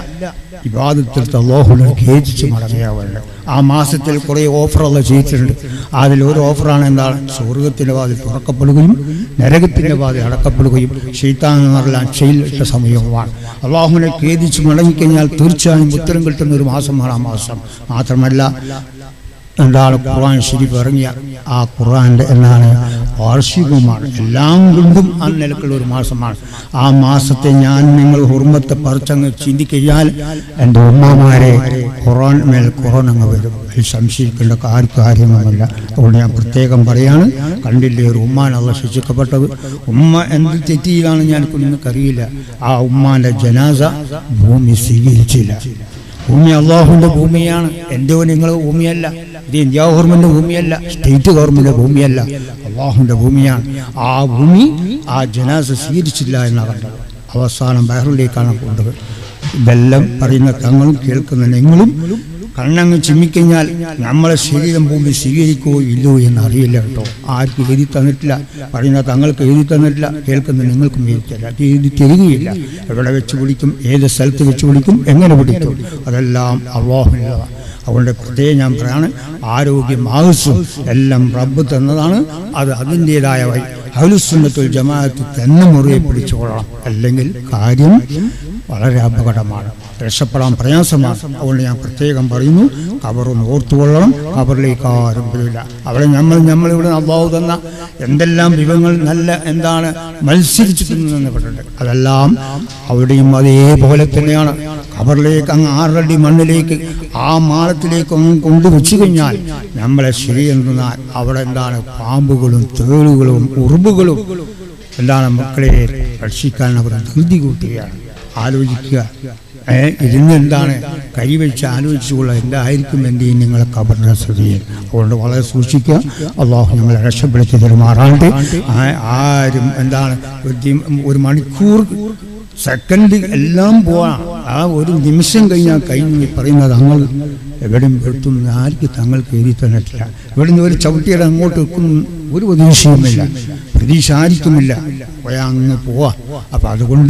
ഇബാദത്തിൽ അല്ലാഹുവിനെ ഖേദിച്ച് മടങ്ങുകയാവല്ല. ആ മാസത്തിൽ കുറേ ഓഫറുകൾ ചെയ്തിട്ടുണ്ട്. അതിലൊരു ഓഫറാണ് എന്താണ്, സ്വർഗത്തിൻ്റെ വാതിൽ തുറക്കപ്പെടുകയും നരകത്തിൻ്റെ വാതിൽ അടക്കപ്പെടുകയും ശൈത്താനെല്ലാം ചെയ്യിലിട്ട സമയവുമാണ്. അല്ലാഹുവിനെ ഖേദിച്ച് മടങ്ങിക്കഴിഞ്ഞാൽ തീർച്ചയായും ഉത്തരം കിട്ടുന്ന ഒരു മാസമാണ് ആ മാസം. മാത്രമല്ല എന്താണ്, ഖുർആൻ ശരീഫ് ഇറങ്ങിയ ആ ഖുർആൻ്റെ എന്താണ് വാർഷികവുമാണ്. എല്ലാം കൊണ്ടും ആ നിലക്കുള്ള ഒരു മാസമാണ്. ആ മാസത്തെ ഞാൻ നിങ്ങൾ ഹുർമത്തെ പറിച്ചങ്ങ് ചിന്തിക്കഴിഞ്ഞാൽ എൻ്റെ ഉമ്മമാരെ ഖുർആൻ മേൽ ഖുർആൻ അങ്ങ് വരും. അതിൽ സംശയിക്കേണ്ട കാര്യമൊന്നുമില്ല. അതുകൊണ്ട് ഞാൻ പ്രത്യേകം പറയാണ്, കണ്ടില്ലേ ഒരു ഉമ്മാനല്ല ശിക്ഷിക്കപ്പെട്ടത്. ഉമ്മ എന്ത് തെറ്റിയിലാണെന്ന് ഞാനിപ്പോൾ നിങ്ങൾക്കറിയില്ല. ആ ഉമ്മാൻ്റെ ജനാസ ഭൂമി സ്വീകരിച്ചില്ല. ഭൂമി അള്ളാഹുവിൻ്റെ ഭൂമിയാണ്. എൻ്റെ നിങ്ങൾ ഭൂമിയല്ല, ഇത് ഇന്ത്യ ഗവൺമെൻറ് ഭൂമിയല്ല, സ്റ്റേറ്റ് ഗവൺമെൻറ് ഭൂമിയല്ല, അള്ളാഹുവിൻ്റെ ഭൂമിയാണ്. ആ ഭൂമി ആ ജനാസ സ്വീകരിച്ചില്ല എന്നാണ് കണ്ടത്. അവസാനം ബഹറിലേക്കാണ് കൊണ്ടത്. ഇതെല്ലാം പറയുന്ന തങ്ങളും കേൾക്കുന്ന നിങ്ങളും കണ്ണങ്ങ് ചിമ്മിക്കഴിഞ്ഞാൽ നമ്മളെ ശരീരം ഭൂമി സ്വീകരിക്കുകയോ ഇല്ലയോ എന്നറിയില്ല കേട്ടോ. ആർക്കും എഴുതി തന്നിട്ടില്ല. പറയുന്ന തങ്ങൾക്ക് എഴുതി തന്നിട്ടില്ല, കേൾക്കുന്ന നിങ്ങൾക്കും എഴുതിത്തരില്ല. അത് എഴുതി തരികയില്ല. എവിടെ വെച്ച് പിടിക്കും, ഏത് സ്ഥലത്ത് വെച്ച് പിടിക്കും, എങ്ങനെ പിടിക്കും, അതെല്ലാം അല്ലാഹുവിനുള്ളതാണ്. അതുകൊണ്ട് പ്രത്യേകം ഞാൻ പറയാണ്, ആരോഗ്യം ആയുസ്സും എല്ലാം റബ്ബ് തന്നതാണ്. അത് അതിൻ്റെതായ അഹ്ലുസുന്നത്തുൽ ജമാഅത്ത് തന്നെ മുറുകെ പിടിച്ചുകൊള്ളണം. അല്ലെങ്കിൽ കാര്യം വളരെ അപകടമാണ്, രക്ഷപ്പെടാൻ പ്രയാസമാണ്. അതുകൊണ്ട് ഞാൻ പ്രത്യേകം പറയുന്നു, ഖബറൊന്ന് ഓർത്തുകൊള്ളണം. ഖബറിലേക്ക് ആരും വരില്ല. അവിടെ നമ്മളിവിടെ അല്ലാഹു തന്ന എന്തെല്ലാം വിഭവങ്ങൾ നല്ല എന്താണ് മത്സരിച്ച് തിന്നുന്നുണ്ട്, അതെല്ലാം അവിടെയും അതേപോലെ തന്നെയാണ്. ഖബറിലേക്ക് അങ്ങ് 6 അടി മണ്ണിലേക്ക് ആ മാളത്തിലേക്ക് അങ്ങ് കൊണ്ടുവച്ചു കഴിഞ്ഞാൽ നമ്മളെ ശരീരം തിന്നാൽ അവിടെ എന്താണ് പാമ്പുകളും തേളുകളും ഉറുമ്പുകളും എന്താണ് മക്കളെ രക്ഷിക്കാൻ അവർ ധൃതി കൂട്ടുകയാണ്. ആലോചിക്കുക, ഇരുന്ന് എന്താണ് കൈവച്ച് ആലോചിച്ചുകൊള്ളുക, എന്തായിരിക്കും എൻ്റെ നിങ്ങളെ ഖബറിൻ്റെ സ്ഥിതിയിൽ. അതുകൊണ്ട് വളരെ സൂക്ഷിക്കുക. അല്ലാഹു നമ്മളെ രക്ഷപ്പെടുത്തി തരുമാറാണ്ട്. ആരും എന്താണ് ഒരു മണിക്കൂർ സെക്കൻഡ് എല്ലാം പോവാം. ആ ഒരു നിമിഷം കഴിഞ്ഞാൽ കഴിഞ്ഞ് പറയുന്നത് തങ്ങൾ എവിടെയും എത്തുന്ന ആർക്ക് തങ്ങൾക്ക് എഴുതി തന്നിട്ടില്ല. ഇവിടുന്ന് ഒരു ചവിട്ടിയുടെ അങ്ങോട്ട് വെക്കുന്ന ഒരു പ്രതീക്ഷയുമില്ല, പ്രതീക്ഷ ആർക്കുമില്ല. അങ്ങ് പോവാ. അപ്പം അതുകൊണ്ട്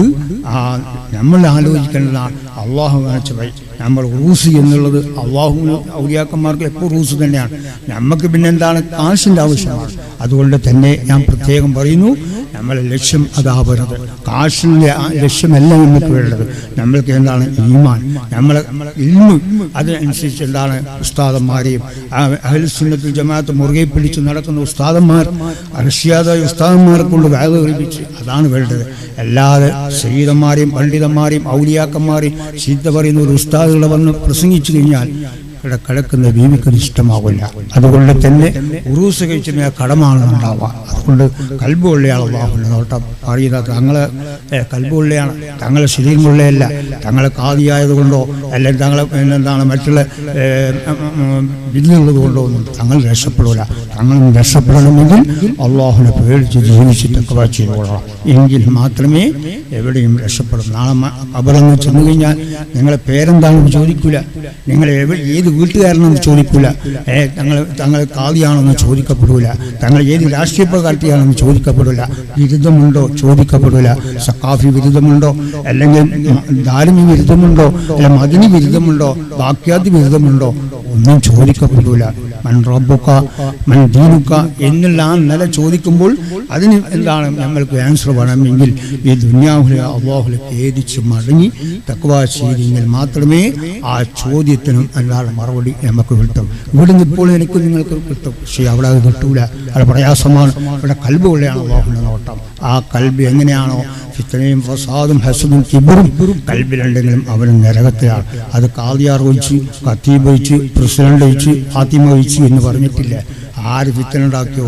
നമ്മൾ ആലോചിക്കേണ്ടതാണ് അള്ളാഹു കാണിച്ച വഴി. നമ്മൾ റൂസ് എന്നുള്ളത് അള്ളാഹു ഔലിയാക്കന്മാർക്ക് എപ്പോൾ റൂസ് തന്നെയാണ്. നമുക്ക് പിന്നെ എന്താണ് കാശിൻ്റെ ആവശ്യമാണ്. അതുകൊണ്ട് തന്നെ ഞാൻ പ്രത്യേകം പറയുന്നു, നമ്മളെ ലക്ഷ്യം അതാവരുത്. കാശിൻ്റെ ലക്ഷ്യമല്ല നമുക്ക് വേണ്ടത്. നമ്മൾക്ക് എന്താണ് ഈമാൻ, നമ്മളെ ഇൽമ്, അതനുസരിച്ച് എന്താണ് ഉസ്താദന്മാരെയും അഹ്ലുസുന്നത്തുൽ ജമാഅത്ത് മുറുകെ പിടിച്ച് നടക്കുന്ന ഉസ്താദന്മാർ, അർഷിയാദായ ഉസ്താദന്മാരെ കൊണ്ട് വേദ കഴിപ്പിച്ച്, അതാണ് വേണ്ടത്. അല്ലാതെ സയ്യിദന്മാരെയും പണ്ഡിതന്മാരെയും ഔലിയാക്കന്മാരെയും ചീത്ത പറയുന്ന ഒരു ഉസ്താദുകളെ വന്ന് പ്രസംഗിച്ചു കഴിഞ്ഞാൽ ഇവിടെ കിടക്കുന്ന ബീവിക്കൊരു ഇഷ്ടമാവില്ല. അതുകൊണ്ട് തന്നെ ഉറൂസ് കഴിച്ച കടമാണെന്നുണ്ടാവുക. അതുകൊണ്ട് കൽബുള്ളയാണ് അല്ലാഹുവിൻ്റെ നോട്ടം പറയുന്നത്. തങ്ങളെ കൽബുള്ളയാണ്, തങ്ങളെ ശരീരമുള്ളയല്ല. തങ്ങളെ കാതിയായതുകൊണ്ടോ അല്ലെങ്കിൽ തങ്ങളെ എന്താണ് മറ്റുള്ള ബില്ലുള്ളത് കൊണ്ടോ ഒന്നും തങ്ങൾ രക്ഷപ്പെടില്ല. തങ്ങളും രക്ഷപ്പെടണമെങ്കിൽ അള്ളാഹുവിനെ പേടിച്ച് ജീവിച്ച് തഖ്വ ചെയ്തുകൊള്ളണം. എങ്കിൽ മാത്രമേ എവിടെയും രക്ഷപ്പെടും. നാളെ ഖബറിൽ ചെന്നു കഴിഞ്ഞാൽ നിങ്ങളെ പേരെന്താണെന്ന് ചോദിക്കൂല, നിങ്ങൾ ഏത് വീട്ടുകാരനെന്ന് ചോദിക്കൂല, തങ്ങൾ കാദിയാണെന്ന് ചോദിക്കപ്പെടില്ല, തങ്ങൾ ഏത് രാഷ്ട്രീയ പാർട്ടിയാണെന്ന് ചോദിക്കപ്പെടില്ല, ബിരുദമുണ്ടോ ചോദിക്കപ്പെടില്ല, സഖാഫി ബിരുദമുണ്ടോ അല്ലെങ്കിൽ ധാർമ്മിക ബിരുദമുണ്ടോ അല്ല മദനി ബിരുദമുണ്ടോ വാക്യാതി ബിരുദമുണ്ടോ ഒന്നും ചോദിക്കപ്പെടില്ല. മൻ റബ്ബുക മൻ ദീനുക എന്നുള്ള ആ നില ചോദിക്കുമ്പോൾ അതിന് എന്താണ് ഞങ്ങൾക്ക് ആൻസർ വേണമെങ്കിൽ ഈ ദുനിയാവിലെ അല്ലാഹുവിനെ ഖേദിച്ച് മടങ്ങി തഖ്വ ചെയ്തെങ്കിൽ മാത്രമേ ആ ചോദ്യത്തിനും എന്താണ് മറുപടി നമുക്ക് കിട്ടും. ഇവിടുന്ന് ഇപ്പോൾ എനിക്ക് നിങ്ങൾക്ക് കിട്ടും, പക്ഷേ അവിടെ അത് കിട്ടൂല, അത് പ്രയാസമാണ്. ഇവിടെ കൽബ് ഉള്ളതാണ് അല്ലാഹുവിൻ്റെ നോട്ടം. ആ കൽബ് എങ്ങനെയാണോ ഫിത്നയും ഫസാദും ഹസദും കിബറും കൽബിലുണ്ടെങ്കിലും അവന് നരകത്തിലാണ്. അത് കാദിയാർ ഒഴിച്ച് ഖത്തീബ് ഒഴിച്ച് പ്രസിഡന്റ് ഒഴിച്ച് ഫാത്തിമ ഒഴിച്ച് എന്ന് പറഞ്ഞിട്ടില്ല. ആര് ഫിത്ന ഉണ്ടാക്കിയോ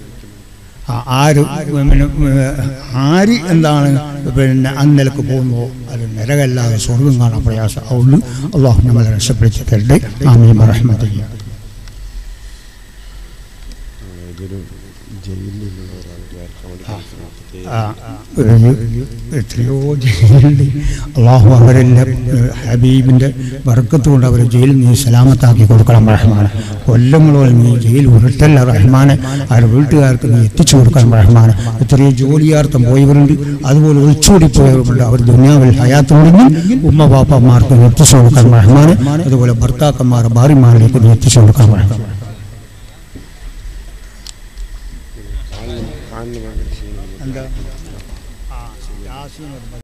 ആര് എന്താണ് അന്നലക്ക് പോകുന്നുവോ അത് നരകല്ലാതെ സ്വർഗം കാണാൻ പ്രയാസം. അതുകൊണ്ട് അള്ളാഹു നമ്മളെ രക്ഷപ്പെടുത്തി തരട്ടെ. ആമീൻ റഹ്മത്തുള്ളാഹി. എത്രയോ ജയിലുണ്ട്. അള്ളാഹു അവരെല്ലാം ഹബീബിൻ്റെ ബർക്കത്ത് കൊണ്ട് അവരെ ജയിലിൽ നീ സലാമത്താക്കി കൊടുക്കണം റഹ്മാനെ. കൊല്ലങ്ങളോളം നീ ജയിൽ ഉരുട്ടല്ല റഹ്മാനെ. അവരുടെ വീട്ടുകാർക്ക് നീ എത്തിച്ചു കൊടുക്കണം റഹ്മാനെ. എത്രയോ ജോലിയാർത്ഥം പോയവരുണ്ട്, അതുപോലെ ഒളിച്ചോടിപ്പോയവരുണ്ട്. അവർ ദുനിയാവിൽ ഹയാത്തുണ്ടെങ്കിൽ ഉമ്മ ബാപ്പമാർക്ക് നീ എത്തിച്ചു കൊടുക്കണം റഹ്മാനെ. അതുപോലെ ഭർത്താക്കന്മാർ ഭാര്യമാരിലേക്ക് നീ എത്തിച്ചു കൊടുക്കണം റഹ്മാനെ.